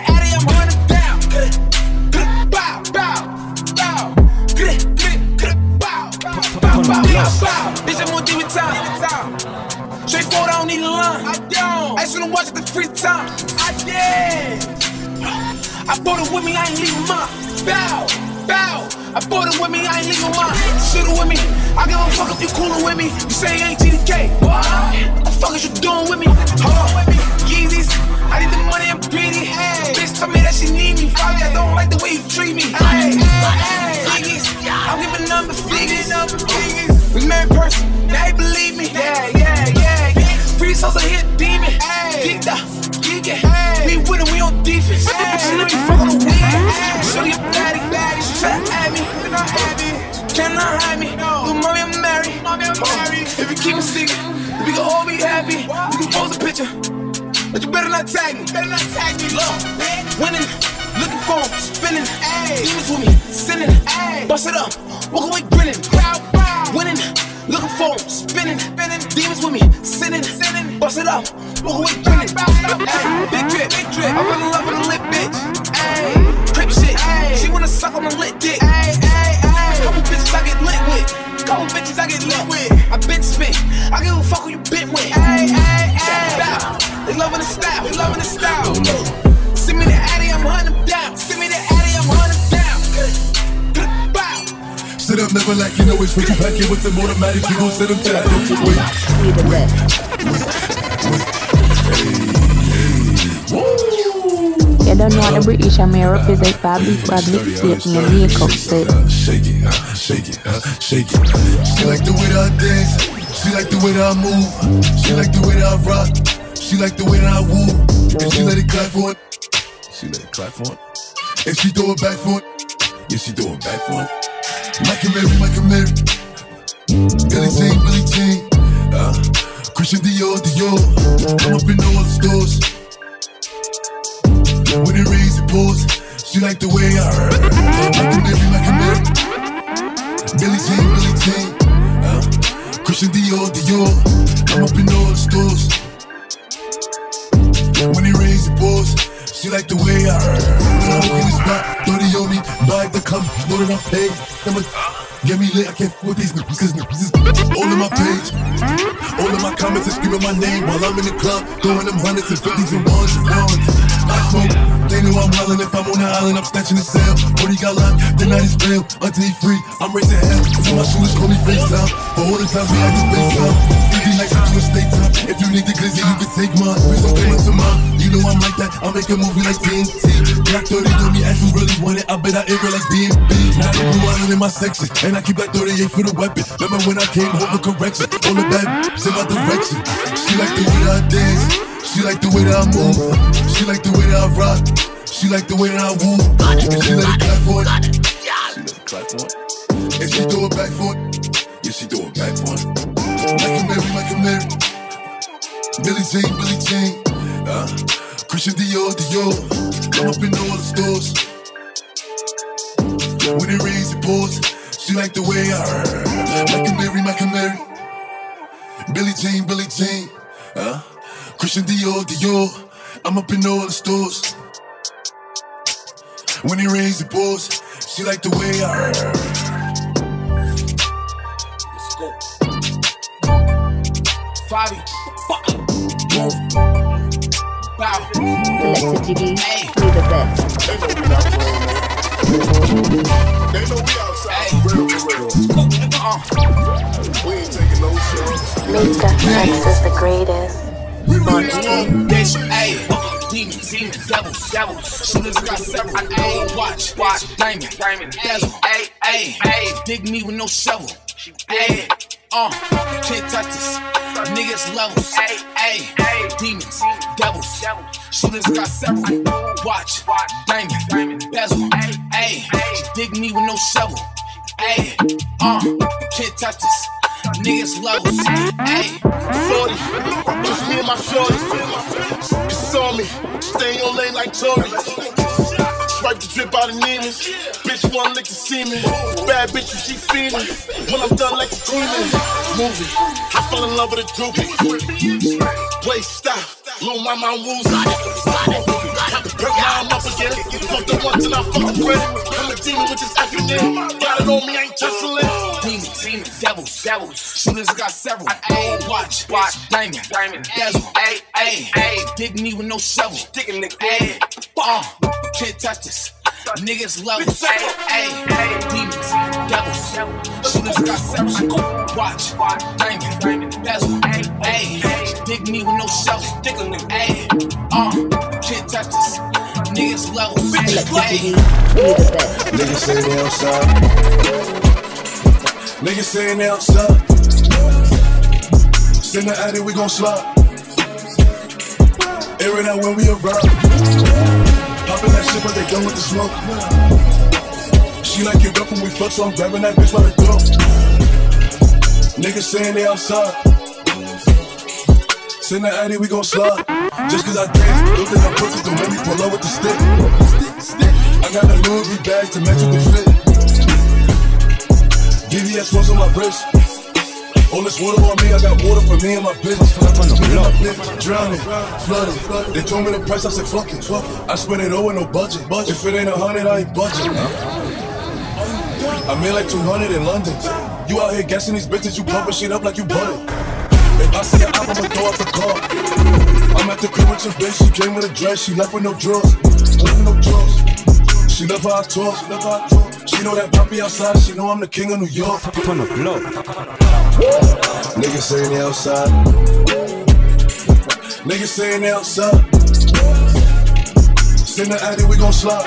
Bitch, I'm on demon time. Straightforward, I don't need a line. I just wanna watch it the free time. I brought it with me, I ain't leaving mine. Bow. I brought it with me, I ain't leaving mine. Shoot it with me. I give a fuck if you coolin' with me. You say you ain't GDK. What the fuck is you doing with me? Yeezys. I need the money, I'm greedy. Bitch told me that she need me. Probably I don't like the way you treat me. Figgies. I'm giving number figures. We married person, now he believe me. Yeah. Free souls are here, demon. Geeked up, we winning, we on defense. She let me fuck on the weed. Shorty a baddie. She try to add me, cannot hide me. Little mommy, I'm married. If you keep it secret, we can all be happy. We can post a picture, but you better not tag me. Look, winning, looking for him, spinning. Demons with me, sinning. Bust it up, walk away grinning. Winning, looking for him, spinning. Demons with me, sinning. Bust it up, Smoke away grinning. Ay, big drip. I run in love with a lit bitch. Ay, crip shit. Ay, she wanna suck on my lit dick. Ay, couple bitches I get lit with. Couple bitches I get lit with. I been spit. I give a fuck who you been with. Ay, bow. They loving the style. They loving the style. Send me the Addy, I'm hunting them down. Send me the Addy, I'm hunting them down. Bow. Sit up, never like you know it's when you pack it with the automatic, you gon' sit them down. Wait. You don't know what the British and me represent for a big bad mixtape in the makeup set. Shake it. She like the way that I dance. She like the way that I move. She like the way that I rock. She like the way that I woo. And she let it clap for it. And she throw it back for it. Yeah, she throw it back for it. Michael Mary. Billie Jean. Christian Dior. I'm up in all the stores. When it rains, it pours. She like the way I heard. Michael Mary. Billie Jean. Christian Dior. I'm up in all the stores. When it rains, it pours. She like the way I heard. When I walk in the spot, 30 on me, buy the cup, know that I'm paid. Get me lit, I can't f with these niggas, cause niggas all in my page. All in my comments and screaming my name while I'm in the club, throwing them hundreds and fifties and ones. I smoke, they know I'm wildin'. If I'm on the island, I'm snatching the cell. Brody got locked, the night is bail. Until he free, I'm raising hell. So my shooters call me FaceTime. For all the times we had to FaceTime. 50 nights to do a state time. If you need the glizzy, you can take mine. Please don't come into mine. You know I'm like that, I'll make a movie like TNT. Black 30 on me, as you really want it, I bet I air it like BNB. Now the blue island in my section, and I keep that 38 for the weapon. Remember when I came home for correction? All the bad in my direction. She like the way that I dance. She like the way that I move. She like the way that I rock. She like the way that I woo. And she let it clap for it. And she throw it back for it. Yeah, she throw it back for it. Michael Mary. Billie Jean. Christian Dior. I'm up in all the stores. When it rains, it pours. She like the way I heard. Michael Mary. Billie Jean. Christian Dior. I'm up in all the stores. When it rains, it pours. She like the way I heard. Let's go. Fabi. Bow. Selected Jiggy, we the best. They know we outside. We ain't taking no shots. Makeup sex is the greatest. Bitch, ayy, demon, devils. Shooters got several. Ayy, watch, diamond, dazzle. Ayy, dig me with no shovel. Ayy, can't touch this. Niggas levels. Ayy, demons, devils. Shooters got several. Watch, diamond, dazzle. Ayy, dig me with no shovel. Ayy, can't touch this. Niggas levels. Ayy, 40, it's me and my shorty. You saw me, stay in your lane like Tory. Swipe the drip out of Neiman's. Bitch wanna lick the semen. Bad bitch she feeling. When I'm done like a demon. Movie, I fell in love with a groupie. Play stop, little mama woos. Have to break my arm up again. Fuck the one till I fuck a friend. I'm a demon with this acronym. Got it on me, I ain't tussling. Demon, devils. Shooters got several. Ayy, watch, diamond, dazzle. Ayy, dig me with no shovel. Ayy, can't touch this. Niggas levels. Ayy, demons, devils. Shooters got several. Watch, diamond, dazzle. Ayy, dig me with no shovel. Ayy, can't touch this. Niggas levels. Niggas say they outside. Niggas saying they outside. Send the addy, we gon' slide. Air it out when we arrive. Poppin' that shit, but they done with the smoke. She like it rough when we fuck, so I'm grabbing that bitch by the throat. Niggas saying they outside. Send the addy, we gon' slide. Just cause I dance, don't think I'm pussy, don't make me pull up with the stick. I got a Louis V bag to match with the fit. VVS was on my wrist. All this water on me, I got water for me and my bitch. Drowning, flooded. They told me the price, I said fuck it. I spent it all with no budget. If it ain't 100, I ain't budget. I made like 200 in London. You out here guessing these bitches, you pumping shit up like you bought it. If I see an album, I'ma throw out the car. I'm at the crib with your bitch, she came with a dress, she left with no drawers. She love how I talk, she know that poppy outside, she know I'm the king of New York. Turn up low. Niggas saying they outside. Niggas saying they outside. Send the addy, we gon' slide.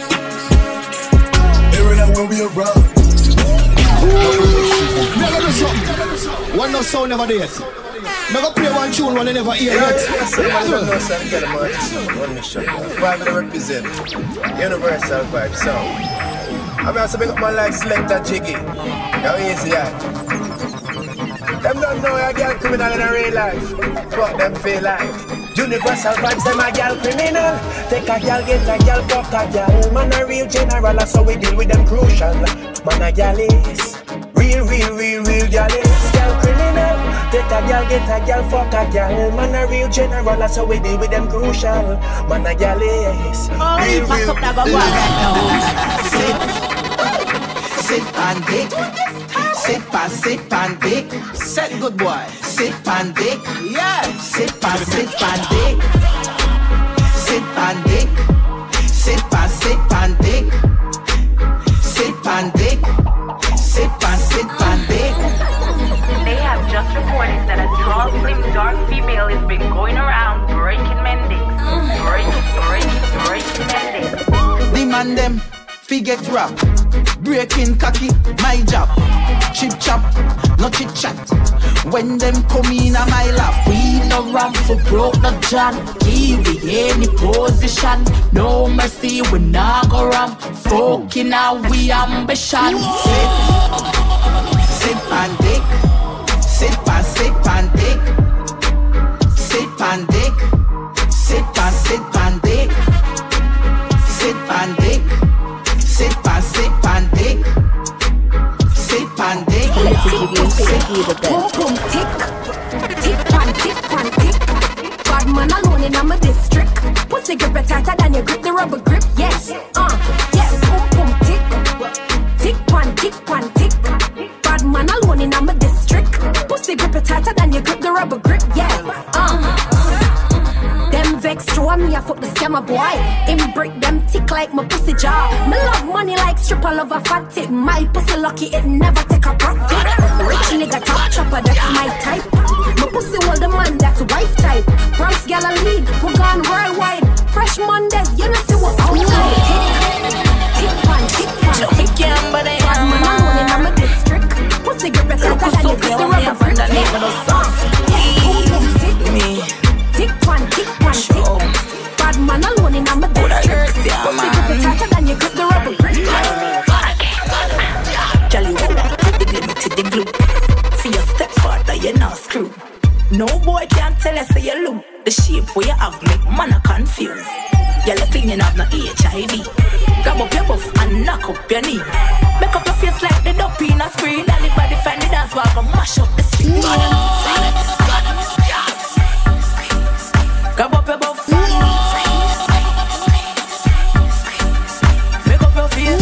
Air it out when we arrive. Never do something. One no sound never days. Never play one tune one they never hear it. One mission. Five to represent Universal Vibe Sound. I'm also big up my like Selector Jiggy. How easy that? Them don't know a girl criminal in a real life. Fuck them feel like Universal Vibes, them a girl criminal. Take a girl, get a girl, fuck a girl. Man a real general, so we deal with them crucial. Man a girl is real girl is girl criminal. Take a girl, get a girl, fuck a girl. Man a real general, so we deal with them crucial. Man a girl is real. Sit and dick. Sit and dick. Set good boy. Sit and dick. Yeah. Sit and dick. Sit and dick. Sit and dick. Sit and dick. Sit and dick. They have just reported that a tall, slim, dark female has been going around breaking men dicks. Breaking men dicks. The man them forget rap. Breaking cocky, my job. Chip chop, no chit chat. When them come in a my lap, we no run for broke no John. Give me any position, no mercy, we not go ram. Fucking out we ambition. Sit and dick. Sit and dick. Sit and dick. Sit and dick. Sit and dick. Sit and dick. Sit and dick. Boom boom tick. Tick pan tick pan tick. Bad man alone in my district. Pussy grip tighter than you grip the rubber grip. Yes. Yeah. Boom boom tick. Tick pan tick. Bad man alone in my district. Pussy grip tighter than you grip the rubber grip. Yeah. Them vex throw me, I fuck the scammer boy. Him break them tick like my pussy jaw. Me love money like stripper, love a fat tip. My pussy lucky, it never take a profit. Rich nigga top chopper, that's my type. My pussy hold the man, that's wife type. Bronx gal a lead, we gone worldwide. Fresh Mondays, you know see what outside. Tick pan. Bad man alone in my district. Pussy grip it tighter than you grip the rubber grip. Tick pan. Bad man alone in my district. Pussy grip it tighter than you grip the rubber grip. Girl, you put the limit to the glue. See your stepfather, you not screw. No boy can tell us say you look. The shape where you have make man a confused. You're clean, you have no HIV. Grab up your buff and knock up your knee. Make up your face like the dope in a screen. Everybody find the dance while I mash up the street. Grab up your buff. Make up your face.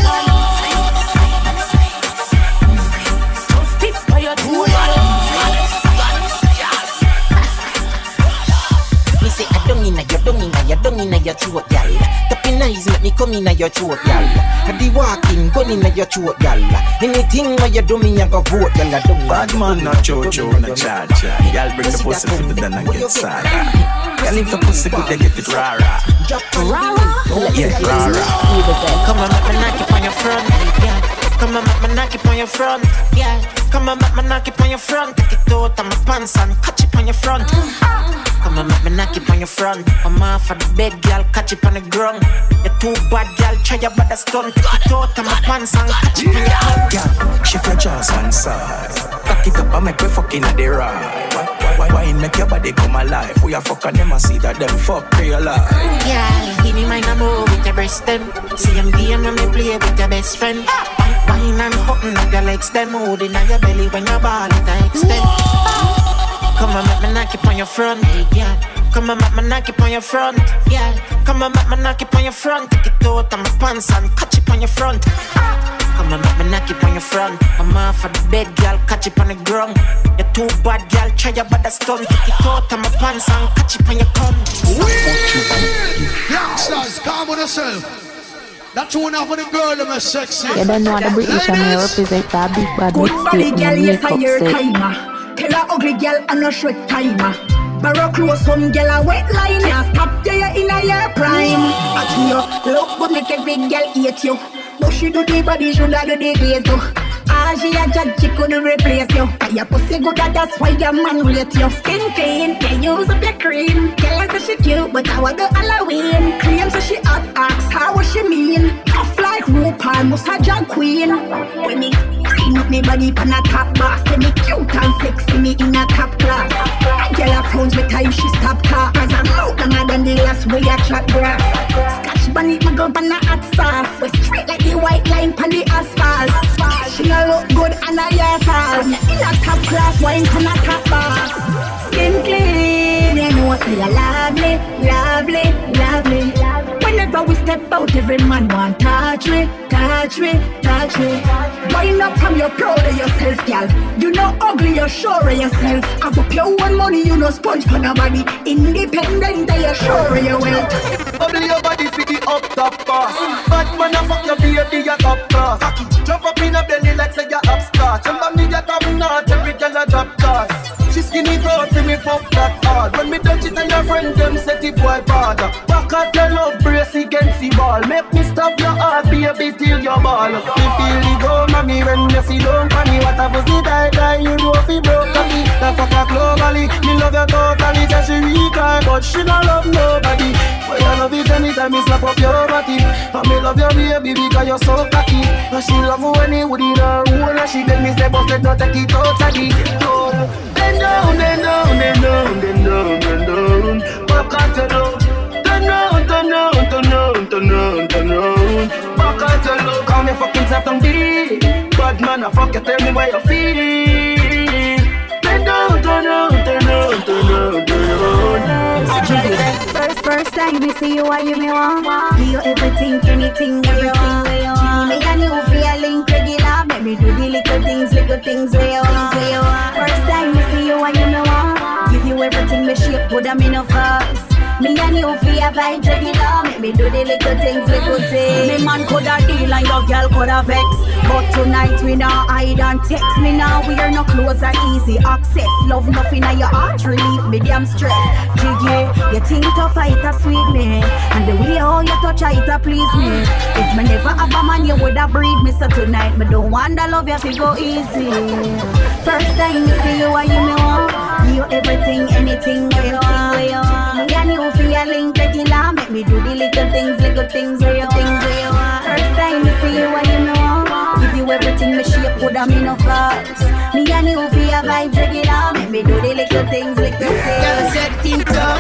Don't stick by your tool. Me say I don't in your throat, y'all. Tapping eyes make me come in your throat, y'all. I be walking, gun in your throat, y'all. Anything where you do me, I go vote, y'all. Bad man, not Jojo, not charge. Y'all bring the pussy to the den and get sad. Y'all if the pussy good, they get it rara. Yeah, rara. Come on, make me knock it on your front, yeah. Come on, make me knock it on your front, yeah. Come on, make me knock it on your front. Take it out of my pants and catch it on your front. Come on, make me knock it on your front. I'm off of the bed, girl, catch it on the ground. You're too bad, girl, try your bad stunt. Take it out of my pants and catch it on your hand. Girl, shift your jaws and side. Back it up and make me fucking at the ride. Why make your body come alive? We are fucking them and see that them fuck real life. Yeah, give me mine and move with your breast them. See them DM and me play with your best friend. Why wine and hopping up your legs, then moving on your belly when your ball it extend. Come on, make me knock it on your front, yeah. Come on, make me knock it on your front, yeah. Come on, make me knock it on your front. Take it out of my pants and catch it on your front. Come on, make me knock it on your front. I'm off of the bed, girl, catch it on the ground. You're too bad, girl, try your bad stunt. Take it out of my pants and catch it on your cunt. Youngsters, calm with yourself. That's one of the girl that is sexy. You don't know the British and I represent that big bad good body mixtape girl, in yes, the I hear makeup set. timer. Tell her ugly girl, I no sweat timer. Barrow close, some girl a wet line. Can't stop till you in a your prime. Watch me up, look good, make every girl hate you. But she do the body, she do the face too. Ah, she a judge, she couldn't replace you. Your pussy good, that's why your man rate you. Skin clean, can use up your cream. Tell her say she cute, but I want the Halloween. Cream so she hot, ask her what she mean. Tough like RuPaul, must a drag queen. When me clean up me body pan a top boss, say me cute and sexy, me in a top class. Girl a frowns me time she stop talk. As I'm out longer than the last way I chat grass. Scotch bunny, my girl pan a hot sauce. We straight like the white line pan the asphalt. She a look good and a year tall. In a top class, wine pan a top boss. Skin clean, you know say you lovely, lovely, lovely. Whenever we step out, every man want touch me, touch me, touch me. Wind up from your proud of yourself, girl. You know ugly, you're sure of yourself. I got your own money, you know sponge for nobody. Independent, you're sure of your wealth. Bubble your body for the up top boss. Bad man, I fuck your baby, you're up class. Jump up in a belly like say you're upstart. Remember me, you're top notch, every girl a drop class. She skinny broad, see me fuck that hard. When me touch it and your friend, them set it boy bad. Back at your love, brace against the ball. Make me stop your heart, baby, till your ball. Me feel the go, mommy, when you see don't funny. What a pussy die, you know if he broke me. The fuck her globally, me love her totally. Say she weak, but she don't love nobody. But I love it anytime me slap up your body. And me love your baby because you're so cocky. And she love you when you would in her room. And she beg me say, boss, let not take it out of the door. Bend down, bend down, bend down, bend down, bend down. Back at your love. Turn round, turn round, turn round, turn round, turn round. Back at your love. Call me fucking Satan D. Bad man, I fuck you, tell me where you feel. Bend down, turn round, turn round, turn round, turn round. First time we see you, what you me want? Give you everything, anything, everything where you want. Give me a new feeling, regular. Make me do the little things where you want. First time we see you, what you me want? Give you everything, me shape, put them in a fuss. Me and you feel vibe regular. Make me do the little things. Me man coulda deal and your girl coulda vex. But tonight we not hide and text. Me now we are no close and easy access. Love nothing in your heart, relieve me damn stress. Jiggy, you think to fight a sweet me, and the way how you touch it a please me. If me never have a man, you woulda breed me. So tonight me don't want to love you to go easy. First time me see you, what you me want? Give you everything, anything where you want. Me and you feeling regular. Make me do the little things where you want. First time me see you, what you me want? Give you everything, me shape, put them in a flaws. Me and you feel vibe regular. Make me do the little things. Girl said think up,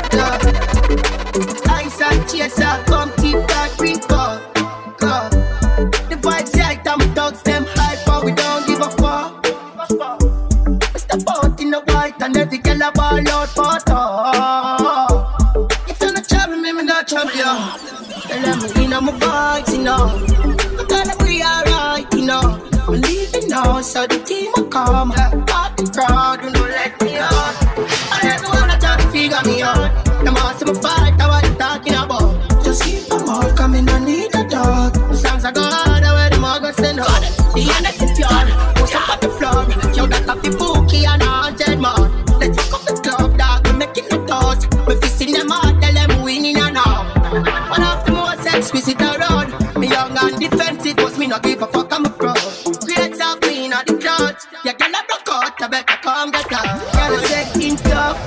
ice and chaser, come keep that drink up. The vibes right, them thugs, them hyper, we don't give a fuck. Step out in the white and every girl a ball out for talk. If you're not trouble me, me not trouble you. Tell them me in my vibes, you know. I'm gonna be alright, you know. I'm leaving now, so the team will come. Party crowd, you know, let me out. I never wanna try to figure me out. The most of my fight, I was talking about. Just keep them all coming, I need a dog. The songs I go harder, where the mug send out. The end is pure, push up at the floor. Yo, that up the bookie and all dead man. Let's fuck up the club, dog, we're making the toast. We're fixing them out, tell them winning and all. One of the most exquisite around. Me young and defensive, cause me not give a fuck, I'm a pro. Creates a queen of the crowd. Yeah, girl, I broke out, I better come get out. Girl, second tough,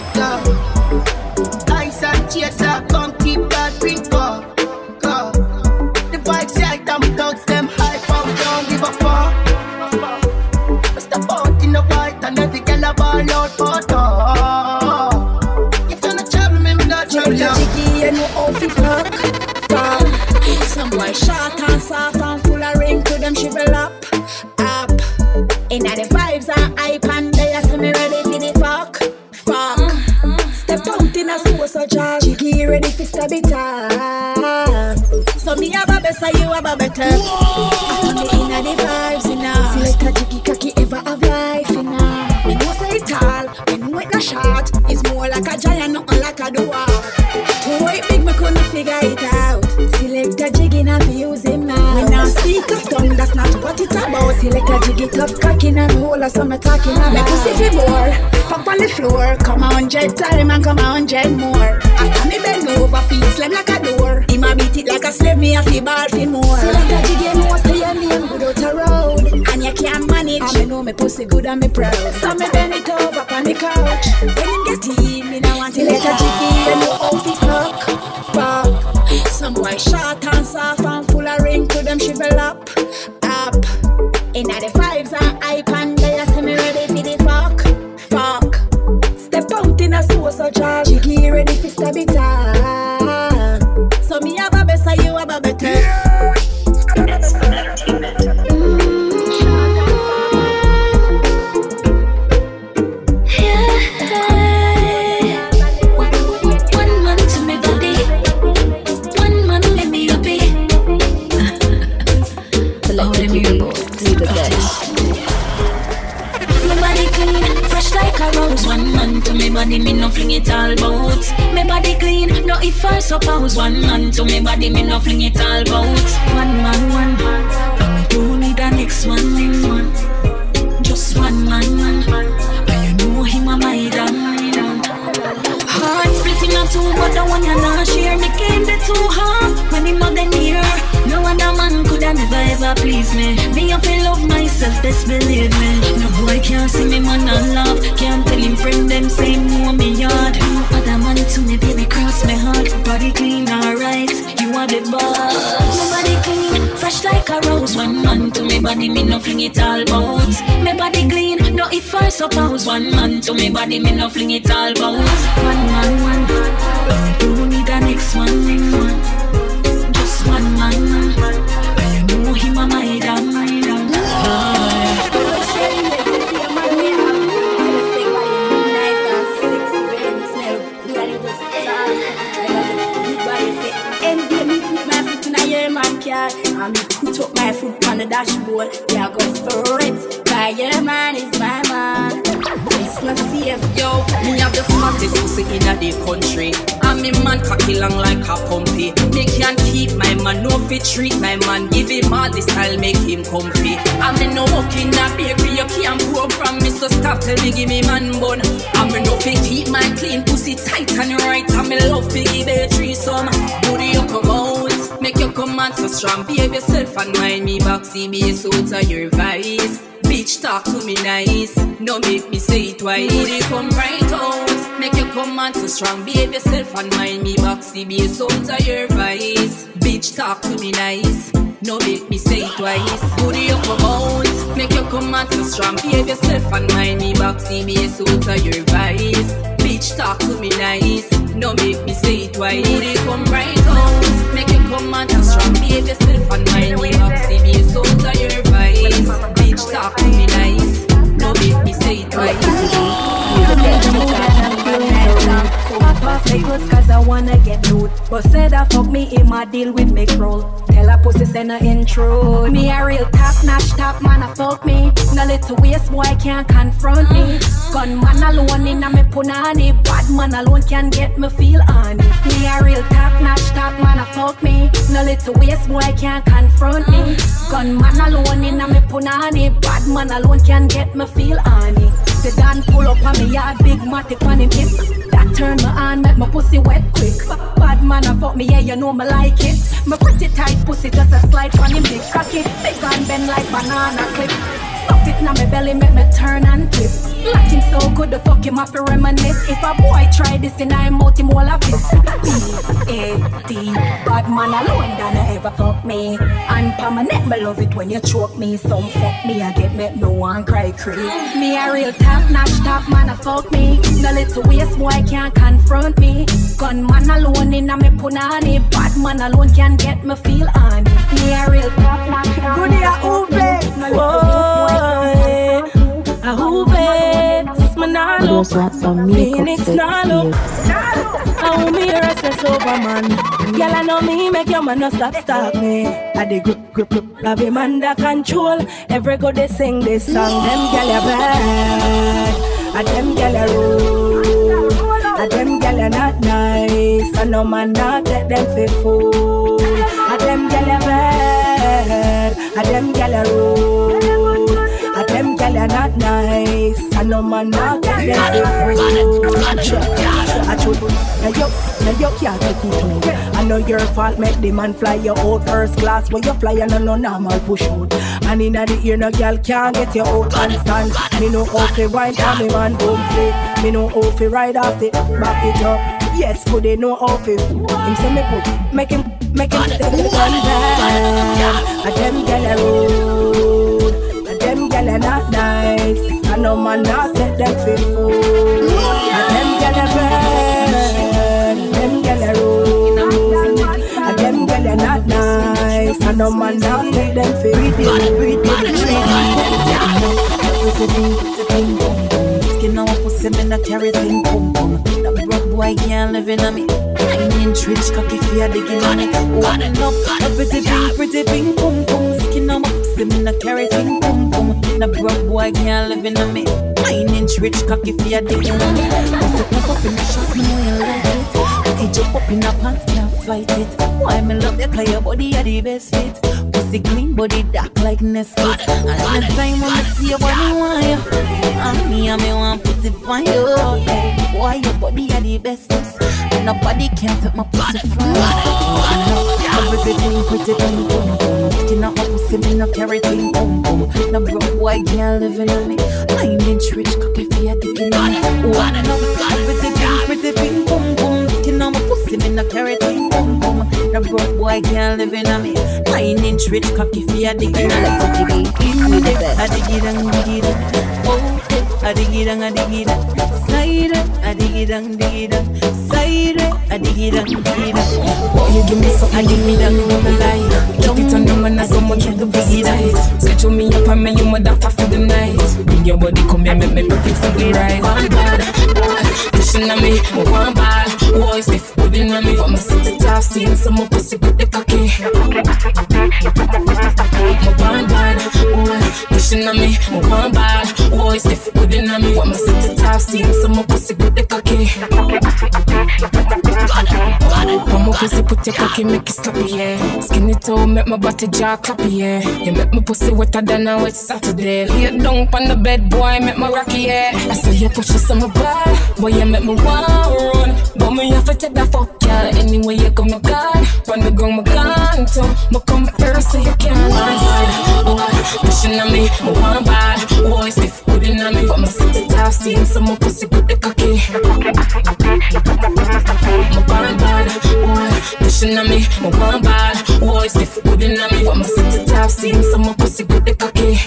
ice and chaser, come keep that drink up. The vibes right, them thugs, them hyper, we don't give a fuck. Step out in the white and every girl a ball out for talk. If you're not trouble me, me not trouble you. You know how to fuck. Some boy short and soft and full of ring to them shiver Jiggy ready for stab it up. So me have a better, you have a better. After me inna the vibes, you know. Select a jiggy cocky ever have life, you know. Me know say it all, when with the shot, it's more like a giant, not like a dwarf. Boy, big me couldn't figure it out. Select a jiggy now for using now. When I speak of tongue, that's not what it's about. Select a jiggy tough cocking and roll or some talking about. Me pussy fi more, fuck on the floor. Come 100 time and come 100 more. After me bend over, feet slam like a door. He ma beat it like a slave, me a fi ball fi more. Select a jiggy, know say your name good out a road, and you can't manage. I me know me pussy good and me proud. So me bend it over on the couch. When him get in, me now want to let a jiggy and know how fi fuck. Some boy short and soft and full of ring to them shrivel up. Inna the vibes and hype and they say me ready for the fuck. Step out in a so jazz. Jiggy ready for stab it up. So me have a better, you have a better. One man to me body, me no fling it all bout. Me body clean, no if I suppose. One man to me body, me no fling it all bout. One man, and me don't need the next one. Just one man, and you know him a my damn. Heart split in a two, but the one you not share. Me came the two half when him not the near. No other man coulda never ever please me. Me have to love myself, best believe me. No boy can't see me man and love. Can't tell him friend them same know me yard. No other man to me baby cross my heart. Body clean alright, you are the boss. My body clean, fresh like a rose. One man to me body, me no fling it all bout. My body clean, no if I suppose. One man to me body, me no fling it all bout. One man, don't need the next one. Just one man, and you know him a my damn. And me put up my foot on the dashboard. Yeah, go for it. By your man is my man. It's not safe, yo. Me have the smartest pussy in the country. And me man cocky long like a pumpy. Me can't keep my man, no fit treat my man. Give him all the style, make him comfy. And me no walk in a bakery, you can't pour from me. So stop tell me give me man bun. And me no fit keep my clean pussy tight and right. And me love to give a threesome. Booty you come out, make you come out so strong. Behave yourself and mind me back. CBS out of your vice. Bitch talk to me nice. No make me say it twice. Booty come right out, make you come on so strong. Behave yourself and mind me back. CBS out of your vice. Bitch talk to me nice. No make me say it twice. Booty you come out, make you come on so strong. Behave yourself and mind me back. CBS out of your vice. Bitch talk to me nice. No make me say it twice. Booty come right out, make you come on so strong. Behave yourself and mind me back. CBS out of your vice. Bitch talk to me nice. No make me say it twice. Perfect clothes cause I wanna get loot. But said I fuck me in my deal with me roll. Tell a pussy send her intro. Me a real top notch top man a fuck me. No little waste boy can't confront me. Gunman alone in a me punani. Bad man alone can get me feel on it. Me a real top notch top man a fuck me. No little waste boy can't confront me. Gunman alone in a me punani. Bad man alone can get me feel on it. The Dan pull up on me yard, big matic on him hip. That turn me on, make my pussy wet quick. Bad man a fuck me, yeah, you know me like it. My pretty tight pussy, just a slide on him big cocky. Big and bend like banana clip. Stuff it in my belly, make me turn and flip. Like him so good, the fuck him have to reminisce. If a boy try this, then I'm out him all of this. B-A-D, bad man alone, than I ever fuck me. And permanent, me love it when you choke me. Some fuck me, I get me, no one cry creep. Me a real top notch top man, a fuck me. No little waste boy can't confront me. Gunman alone in a me punani. Bad man alone can get me feel on. Me a real top notch. Good ya, Uve. Phoenix Nalo. I me restless over man. Girl, I know me make your man no stop me. I dey grip, have him under control. Every go they sing this song. Them girl are bad, and them girl are rude, and them girl are not nice. And no man not take them for fool. And them girl are bad, and them girl are rude, and them girl are not nice. And no man not take them for fool. I told you, now you can't take it home. I know your fault, make the man fly you out first class. When you fly, you know no normal push out. And in the ear, no girl can't get you out constant. Me know how to wind down me man home free. Me know how to ride off it, back it up. Yes, but they know how to. Him say me put, make him take the gun down. And them girl are rude, and them girl are not nice. And no man not set them for food. And them girl are bad, them girl are rude, and them girl are not nice. And no man not take them for Skin on pussy, me not carry thing, pum pum. That broke boy can't live in a me. 9-inch rich cocky for your digging on it. One up, a pretty pink, pum pum. Skin on pussy, me not carry thing, pum pum. That broke boy can't live in a me. 9-inch rich cocky for your digging on it. Put up in the shot, me know you like it. I jump up in the pants, can't fight it. Why me love you, cause your body are the best fit. Pussy clean, body dark like Nesquik. And anytime when I see you, I want you. And me want put it on you. Why your body are the bestest. And nobody can take my pussy from you. Everything pretty pink, boom boom. Skin up my pussy, me no carry thing, boom boom. No broke boy can't live in me. 9-inch rich cocky for your dick in me. One up, everything pretty pink, boom boom. Skin up my pussy, me no carry thing, boom boom. No broke boy can't live in me. 9-inch rich cocky for your dick in me. I dig it and dig it. Oh, I dig it and I dig it. Side, I dig it and dig it. Side, I dig it and dig it. Oh, you give me something, I give me that number line. Keep it on the man, I come and keep the busy tight. Schedule me up and me, you my doctor for the night. Bring your body, come here, make me perfect for the ride. One bad, boy, pushing on me. One bad, boy, stiff pudding on me. But my city top, seeing some more pussy with the cocky. One bad, boy, pushing on me. One bad, boy, stiff pudding on me. But my city top, seeing some more pussy with the cocky. Come on, pussy, put your cocky, make it sloppy, yeah. Skinny toe, make my body jaw clappy, yeah. You make my pussy wetter than a wet Saturday. Lay down on the bed, boy, make my rocky, yeah. I saw you touch this on my bed, boy, you make me want run. But me have to take that fuck, yeah. Anyway, you come, my God. When me go, my gun, too. Me come first, so you can't hide. Boy, pushing on me, my one bad. Boy, stiff pudding on me. But my city top, seeing some more pussy with the cocky. My one bad, boy, pushing on me, my one bad. Boy, stiff pudding on me. But my city top, seeing some more pussy with the cocky.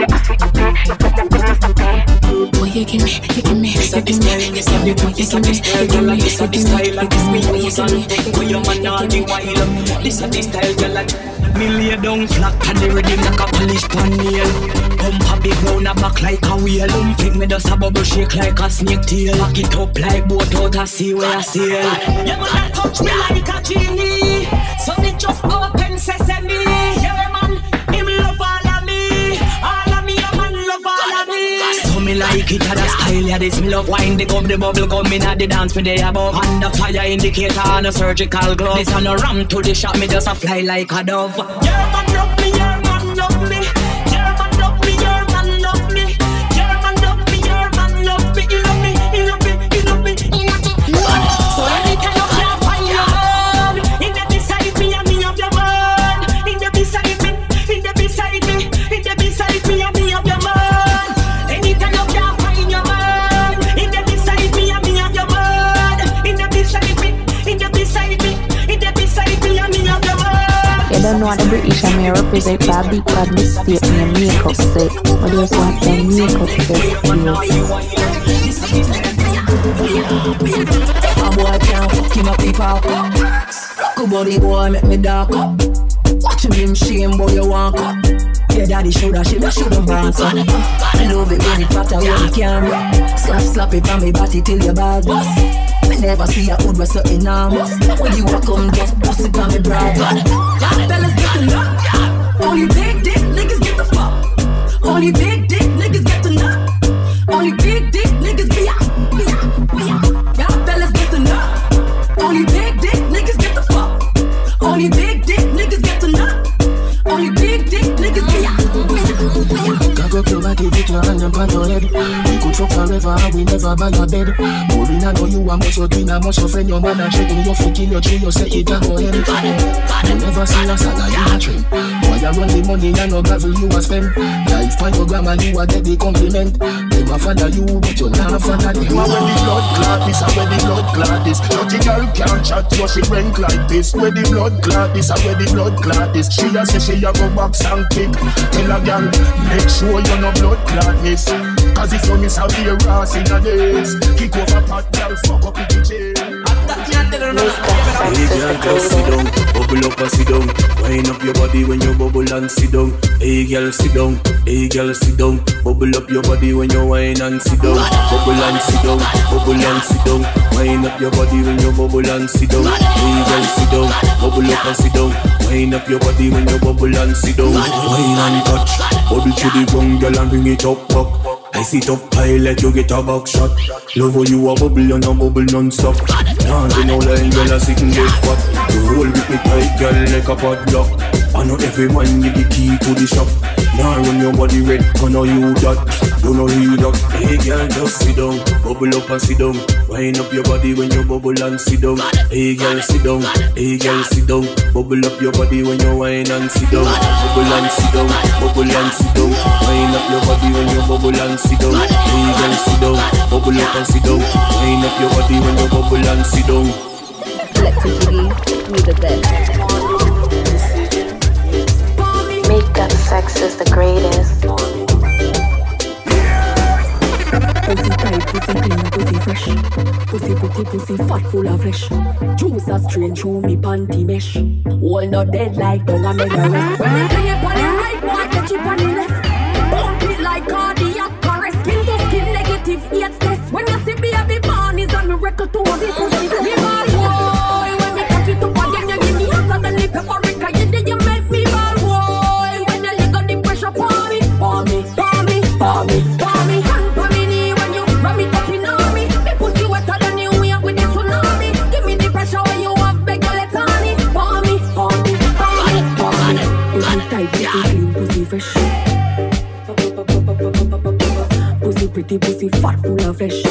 Boy, you give me, you give me, you give me, you give me, you give me, you give me, you give me, you give me, you give me. Put your man on the wild. This is the style, girl. Me lay down flat and the rhythm like a polish pan nail. Pump a big round a back like a wheel. Think me just a bubble shake like a snake tail. Back it up like boat out a sea where I sail. Your man touch me like a genie. So it just open sesame. Yeah man, him love all of me. All of me, your man love all of me. So me like it at a style, yeah. This me love wine, the bubble gum in at the dance me there above. And the fire indicator and a surgical glove. This on a ram to the shop, me just a fly like a dove. Your man love me, your man love me. Your man love me, your man love me. Your man love me, your man love me. He love me, he love me, he love me, he love me. So anytime you can't find your man, in the beside me and me of your man. In the beside me, in the beside me, in the beside me and me of your man. Anytime you can't find your man, in the beside me and me of your man. In the beside me, in the beside me, in the beside me and me of your man. You don't know the British and me represent by big bad mistake in your makeup set. But you just want them makeup set. A boy can't fuck him up people. Good body boy make me dark up. Watch him shame boy you walk up. Your daddy shoulda bounce up. I love it when it flatter when it can. Slap it on me body till your balls bust. Me never see a hood with so enormous. When you walk on get pussy on me brother. Fellas get to know. Only big dick niggas get the fuck. Only big dick niggas get to know. Only big dick niggas be out. Y'all fellas get to know. Only big dick niggas get the fuck. Only big dick niggas get to know. Only big dick niggas be out. Cock up your body, put your hand on your head. We could fuck forever and we never buy your bed. Moving I know you a muscle clean, a muscle friend. Your man a shaking, you fucking your tree, you say it a go ahead. You never see a saga, you a trim. Boy, you run the money, and no gravel you a spend. Life find your grandma, you a get the compliment. Them a father you, but you not father them. When the blood clot this, and when the blood clot this. Dirty girl can't chat, so she rank like this. When the blood clot this, and when the blood clot this. She a say she a go box and kick. Tell a girl, make sure you no blood clotness. Cause if you miss a beer ass in a days, kick over pot, girl, fuck up with the jail. Hey girl, just sit down, bubble up and sit down. Wind up your body when you bubble and sit down. Hey girl, sit down, hey girl, sit down. Bubble up your body when you wine and sit down. Bubble and sit down, bubble and sit down. Wind up your body when you bubble and sit down. Hey girl, sit down, bubble up and sit down. Wind up your body when you bubble and sit down. Wine and touch, bubble to the ground, girl, and bring it up, up. I sit up high, let you get a back shot. Love how you a bubble and a bubble non-stop. Nah, you know like girl a sit and get fat. You roll with me tight, girl, like a padlock. I know every man get the key to the shop. Now run your body red, I know you that. You know you that. Hey girl, just sit down, bubble up and sit down. Wind up your body when you bubble and sit down. Hey girl, sit down, hey girl, sit down. Bubble up your body when you wine and sit down. Bubble and sit down, bubble and sit down. Wind up your body when you bubble and sit down. Hey girl, sit down, bubble up and sit down. Wind up your body when you bubble and sit down. Collectively, we the best. Makeup sex is the greatest. Pussy tight, pussy clean, pussy fresh. Pussy pretty, pussy fat, full of flesh. Juice a strain through me panty mesh. All not dead like don't I make a rest. When you bring it on the right, boy, catch it on the left. Bump it like cardiac arrest. Skin to skin, negative AIDS test. When you see baby born, is on the record to all the pussy. Me ball boy, when me catch it up again, you give me hotter than the paprika. You did you make me ball boy. When you lick on the pressure, pour me, pour me, pour me, pour me, pour me. Hand for me knee when you ram it up in on me. Me pussy wetter than you wake with the tsunami. Give me the pressure when you have beg your let on it. Pour me, pour me, pour me, pour me. Pussy tight, pussy clean, pussy fresh. Pussy pretty, pussy fat, full of flesh.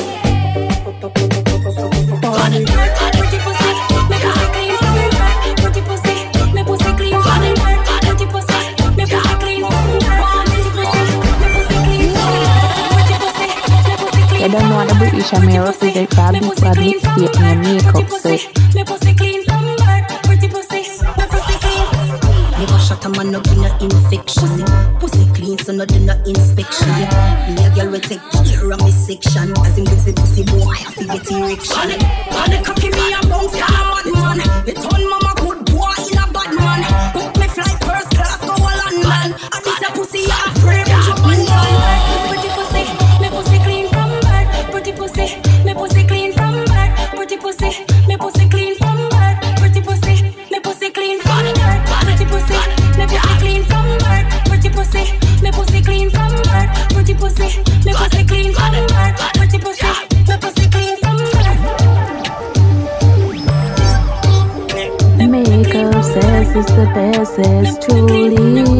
Pretty pussy, me pussy clean from the back. Pretty pussy, me pussy clean from the back. Pretty pussy, me pussy clean from the back. Pretty pussy, me pussy clean from the back. Pretty pussy, me pussy clean. You don't know the British and me represent that big bad lipstick and makeup set. Me pussy clean from the back. Pretty pussy, me pussy clean. Never shut a man up in a infection. Pussy clean, so no do no inspection. Me a girl will take care of me section. As him gets the pussy boy, I fi get erection. And the cocky me a bounce and a mad man. It turn mama good boy in a bad man. Book me flight first class go a London. And this a pussy a free Japan man. Pretty pussy, me pussy clean from birth. Pretty pussy, me pussy clean from birth. Pretty pussy, me pussy clean from birth. Pretty pussy, me pussy clean from birth. Pretty pussy, me pussy clean from birth. Pretty pussy, me pussy clean from birth. Pretty pussy, me pussy clean from birth. Pretty pussy, me pussy clean from birth. Makeup says it's the best, says truly.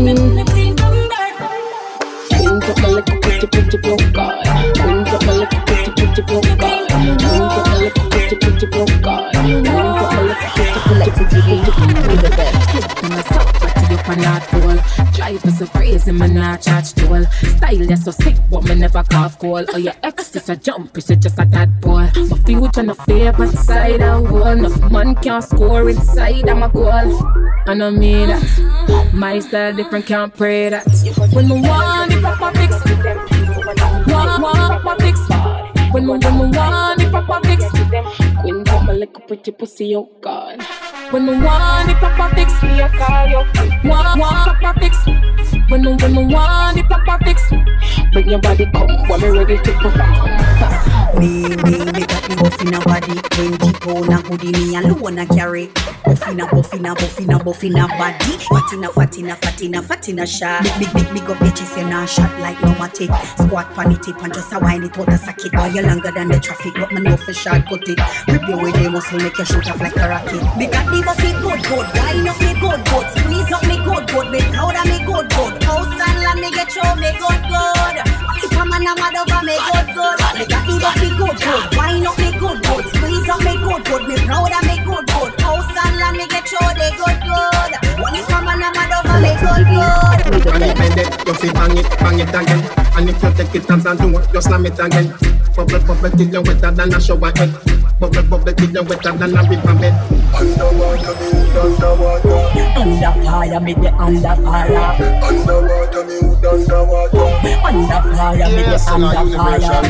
Wings up my little pretty pretty broke guy. Wings up my little pretty pretty broke guy. Wings up my little pretty pretty broke guy. Wings up my little pretty pretty with the best. And I suck pretty up on that pole. Drive me so crazy, man, I charge toll. Style that's so sick, but me never cough cold. Oh, your ex is a jump, it's just a tadpole. My future no favorite side of wall. No man can't score inside of my goal. And I mean that my style different, can't pray that. When the one if Papa fix, one Papa fix. When the one if Papa fix, Queen got my little pretty pussy, oh God. When the one if Papa fix, me a call you. One Papa fix. When the one if Papa fix, bring your body come when we ready to perform. Me got me buffing a body, 20 pound a hoodie me alone a carry. Buffing a body, fatina shot. Big up bitches and a shot like pneumatic. Squat pan it and just a wine it out a socket. Boy you longer than the traffic, but me know for short cut it. Rip your way they muscle make you shoot off like a rocket. Me got the buffy good, wine up me good, squeeze up me good, me proud of me good. House and land me get show me good. If I'm a mad over me good. Me got the buffy good, wine up me good, squeeze up me good, me proud of me good. House and land me get show they good. If I'm a mad over me good. And if I dead, you feel bang it again. And if you take it and do it, you slam it again. Bubble till you wetter than a shower head. Bubble till you wetter than a river bed. Underwater me hood underwater. Under fire me the under fire. Underwater me hood underwater. Under fire me the under fire.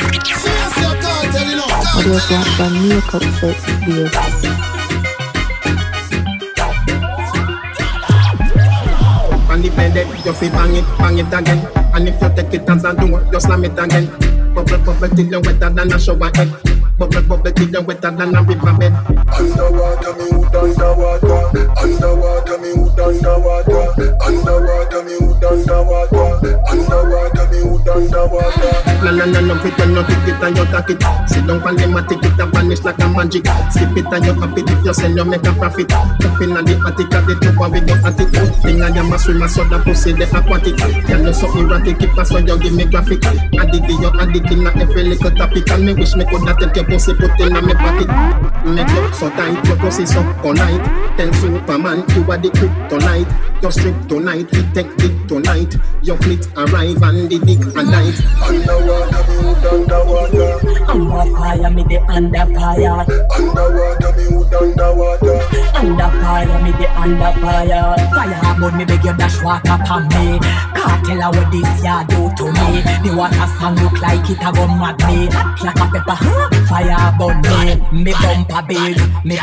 I just want some makeup sex babes. And if I dead, you feel bang it again. And if you take it and do it, you slam it again. Bubble till you wetter than a shower head. Bubble till you wetter than a river bed. Underwater me hood underwater. Underwater me hood underwater. Underwater me hood underwater. Underwater me hood underwater. No pretend no take it and you take it. Sit down pan them a take it and vanish like a magic. Skip it and you cap it. If you sell you make a profit. Up in the attic at the top and we go at it. Thing I am a swimmer so the pussy the aquatic. Can you so erratic keep us so you give me graphic. Addicted you addicted na every little topic. And me wish me could have take your pussy put in my pocket. Make you so tight your pussy so polite. Tell Superman you are the kryptonite. Your strip tonight we take it tonight. Your clit arrive and the dick and night. Underwater me hood underwater. Under fire me the under fire. Underwater me hood underwater. Under fire me the under fire. Fire burn me beg you dash water pon me. Can't tell her what this ya do to me. The water song look like it a go mad me. Like a pepper, fire burn me. Me bumper big. Me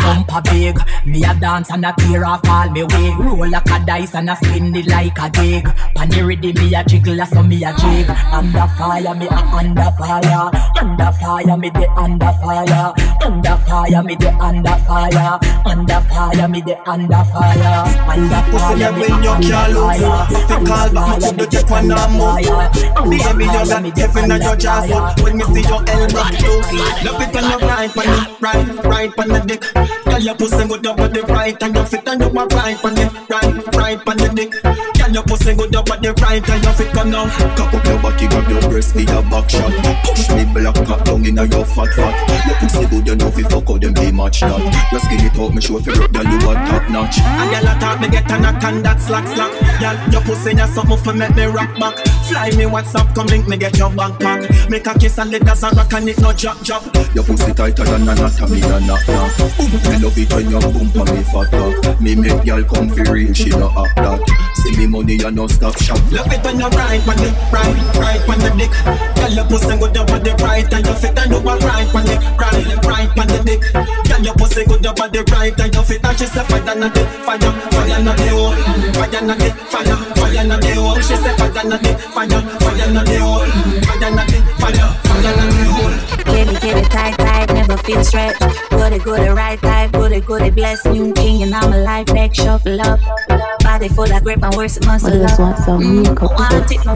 a dance and a tear off all me wig. Roll like a dice and a spin it like a jig. Pan the ready me a jiggle so me a jig. Under fire me a under fire. Under fire me the under fire. Under fire me the under fire. Under fire me the under fire. Under fire me the under fire. Nothing call back much of the jet when I'm moving. Baby you got heaven on your jaws. When me see your elbow close. Love it on your right on the dick. Girl your pussy good up on the right and your fit and you are right on the right on the dick. Girl your pussy good up on the right and your fit on now. Cock up your body, grab your breast, be a back shot. Push me black cock down in your fat. Your pussy good, you know fi fuck how them be match that. Your skin it out, me show fi rub, girl you are top notch. And girl I talk me get a knock and that slack. Girl your pussy na something for make me rock back. Fly me WhatsApp, come link me get your bank pack. Make a kiss and letters and rock and it no drop. Your pussy tighter than anatomy and knock. Me love it when you bump on me fat cock. Me make girl come fi real, she no act that. See me money and no stop shop. Love it when you right on the right on the dick. Girl your pussy good up on the right and your fit and you are right on the right on the dick. Girl your pussy good up on the right and your fit and she say fire na the fire na the hole, fire na the fire na the hole. She say fire na the fire na the hole, fire na the fire na the hole. Get it tight, never feel stretched. Good it, right type, good it, bless new king and I'm alive, back shuffle up. Body full of grip and worse muscle up. Want some makeup want it.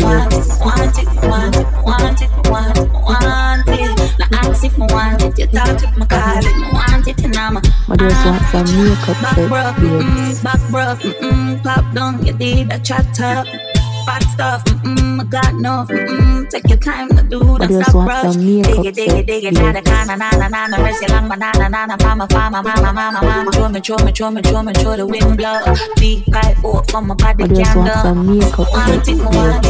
Now ask if I want it, you talk if I call it, I want it and I'm I just want some makeup back bruh, pop down, you did a chat up. Fat stuff, I got enough, take your time to do the stuff, brush. Dig it, nana, rest your long banana, mama, show me, the wind blow. 3-5-4 from my body candle. Want it,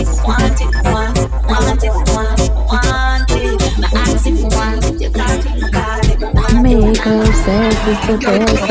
now ask if you want it, you got it, make her sex is the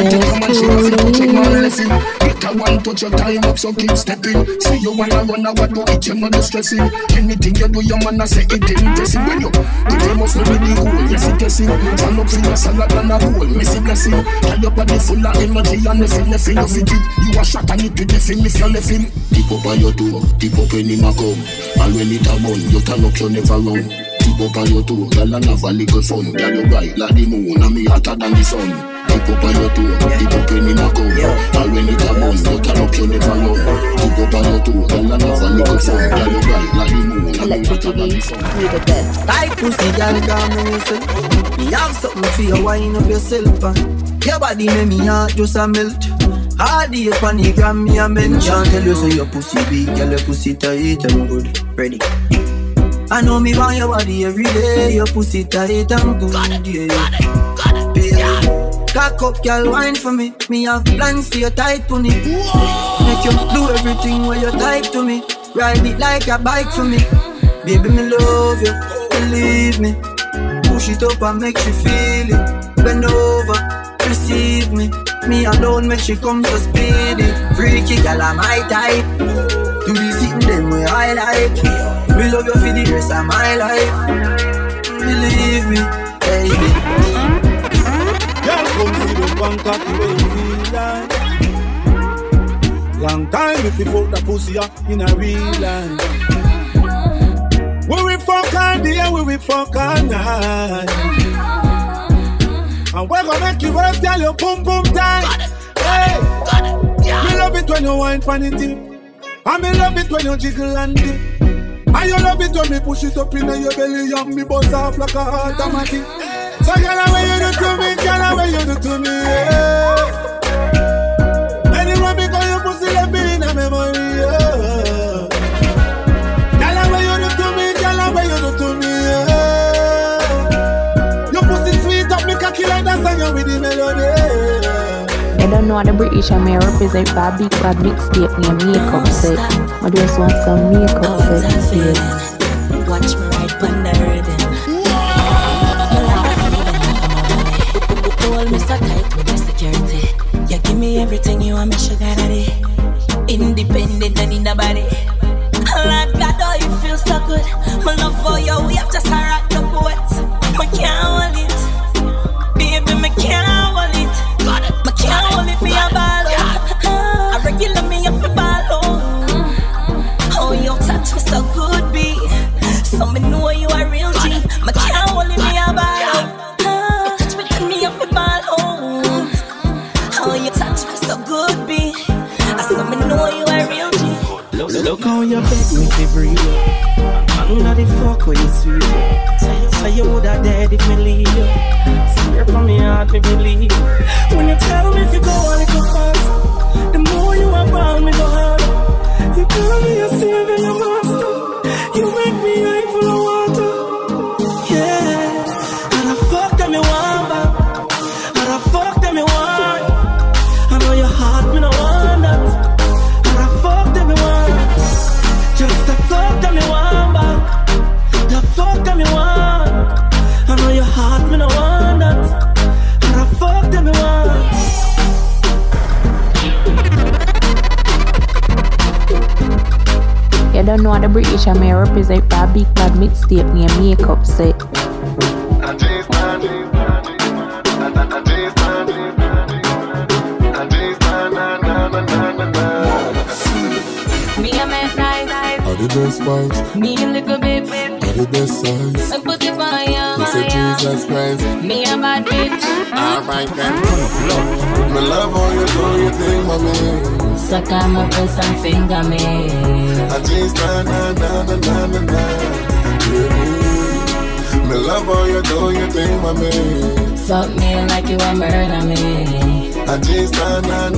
best. Get a one touch your time up, so keep stepping. See you wanna run out, do it, you're not stressing. Anything you do, your man a say it impressive. When you must be the whole, yes it is. Turn up for your salad and a whole, messy blessing. Tell your body full of energy and nothing you fit it. You a shot and it to the film if you left him. Deep up by your door, deep up when him a come. And when it a bun, you turn up, you never run. Tip up on your toe, girl and have a little fun. Girl you bright like the moon and me hotter than the sun. Tip up on your toe, tip up when in a go. All when it a bun, you turn up you never run. Tip up on your toe, girl and have a little fun. Girl you bright like the moon and me hotter than the sun. Tight pussy, girl, calm down yourself. Me have something for you, wind up yourself. Your body make me heart just a melt. All day upon the gram, me a mention. Tell you so your pussy big, girl, your pussy tight and good. Ready? I know me want your body every day. Your pussy tight and good, yeah. Cock up, girl, wine for me. Me have plans for your tight pony. Make you do everything when you type to me. Ride it like a bike for me. Baby, me love you, believe me. Push it up and make you feel it. Bend over, receive me. Me alone make she come so speedy. Freaky girl, I'm my type. Do the sitting them way I like. Me love you for the rest of my life. Believe me, baby. Girl, come see the Bangkok the way you feel like. Long time if you fuck the pussy up in a real life. When we fuck all day and when we fuck all night. And we're gonna make you work till your boom boom time. Hey, me love it when you whine funny tip. And me love it when you jiggle and dip. And you love it when me push it up in your belly and me bust off like a automatic. So girl, what you do to me, girl, what you do to me, yeah. Anyway, because your pussy left me in a memory, yeah. Girl, what you do to me, girl, what you do to me, yeah. Your pussy sweet up, me cocky like that song with the melody. I don't know how the British and me represent for a big bad mixtape named Makeup Set. I just want some makeup set. Watch me right on the rhythm. Hold me so tight with your security. You give me everything you want, me sugar daddy. Independent and in the body. Lord God, oh you feel so good. My love for you, we have just rock the boat. I can't hold it, baby, I can't hold it. I can't hold it, me a ball. I regular me up the ball. Oh, your touch me so good, be. So me know you are real G. I can't hold it, me a ball. Look how you beg me to breathe. I'm not the fuck when you sweet. So you woulda dead if me leave you. Swear from me heart me believe. When you tell me if you go on it go fast, the more you around me go harder. You call me a savior, your master. You make me high full of water. Yeah, and I fuck them you want back. And I fuck them you want. I know your heart me no want that. And I fuck them you want. Just the fuck that me want back. The fuck that me want. I know your heart me no want that. And the fuck that me want. You don't know how the British and me represent for a big bad mixtape named Makeup Set. Me a man nice. Are the best vibes? Me a little bit. Are the best size? I put it for you. You say Jesus Christ. Me a bad bitch. Alright then. Me love how you do your thing, mommy. Suck on my breast and finger me. I just na. Me love how you do your thing, mommy. Fuck me like you a murder me. I just na.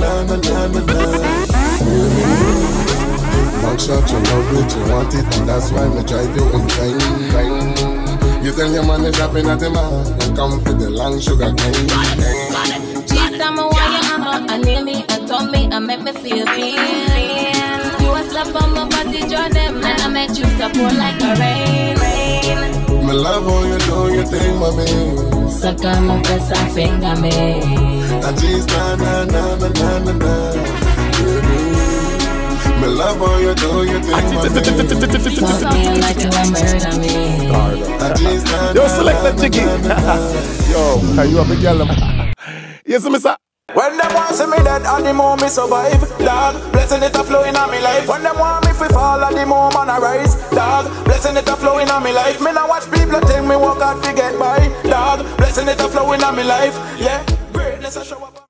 One shot, you love it, you want it, and that's why me drive you insane. You tell your man is shopping at the mall, and come for the long sugar cane. She's time I want you hammer, and nail me, and tell me, and make me feel clean. You a slap on my body, draw them, and I make you support like a rain. Me love how you do your thing, mommy. Suck on my breast and finger me. I just na. Me love how you do your thing, mommy. Fuck me like you a murder me. Yo, select that jiggy. Yo, are you a big girl? Yes, mister. When them want see me dead, and the more me survive, dog. Blessing it a flow in me life. When them want me fi fall, and the more man I rise, dog. Blessing it a flow in on my life. Me now watch people think me work hard to get by. Dog, blessing it a flowing on my life. Yeah, greatness a show up.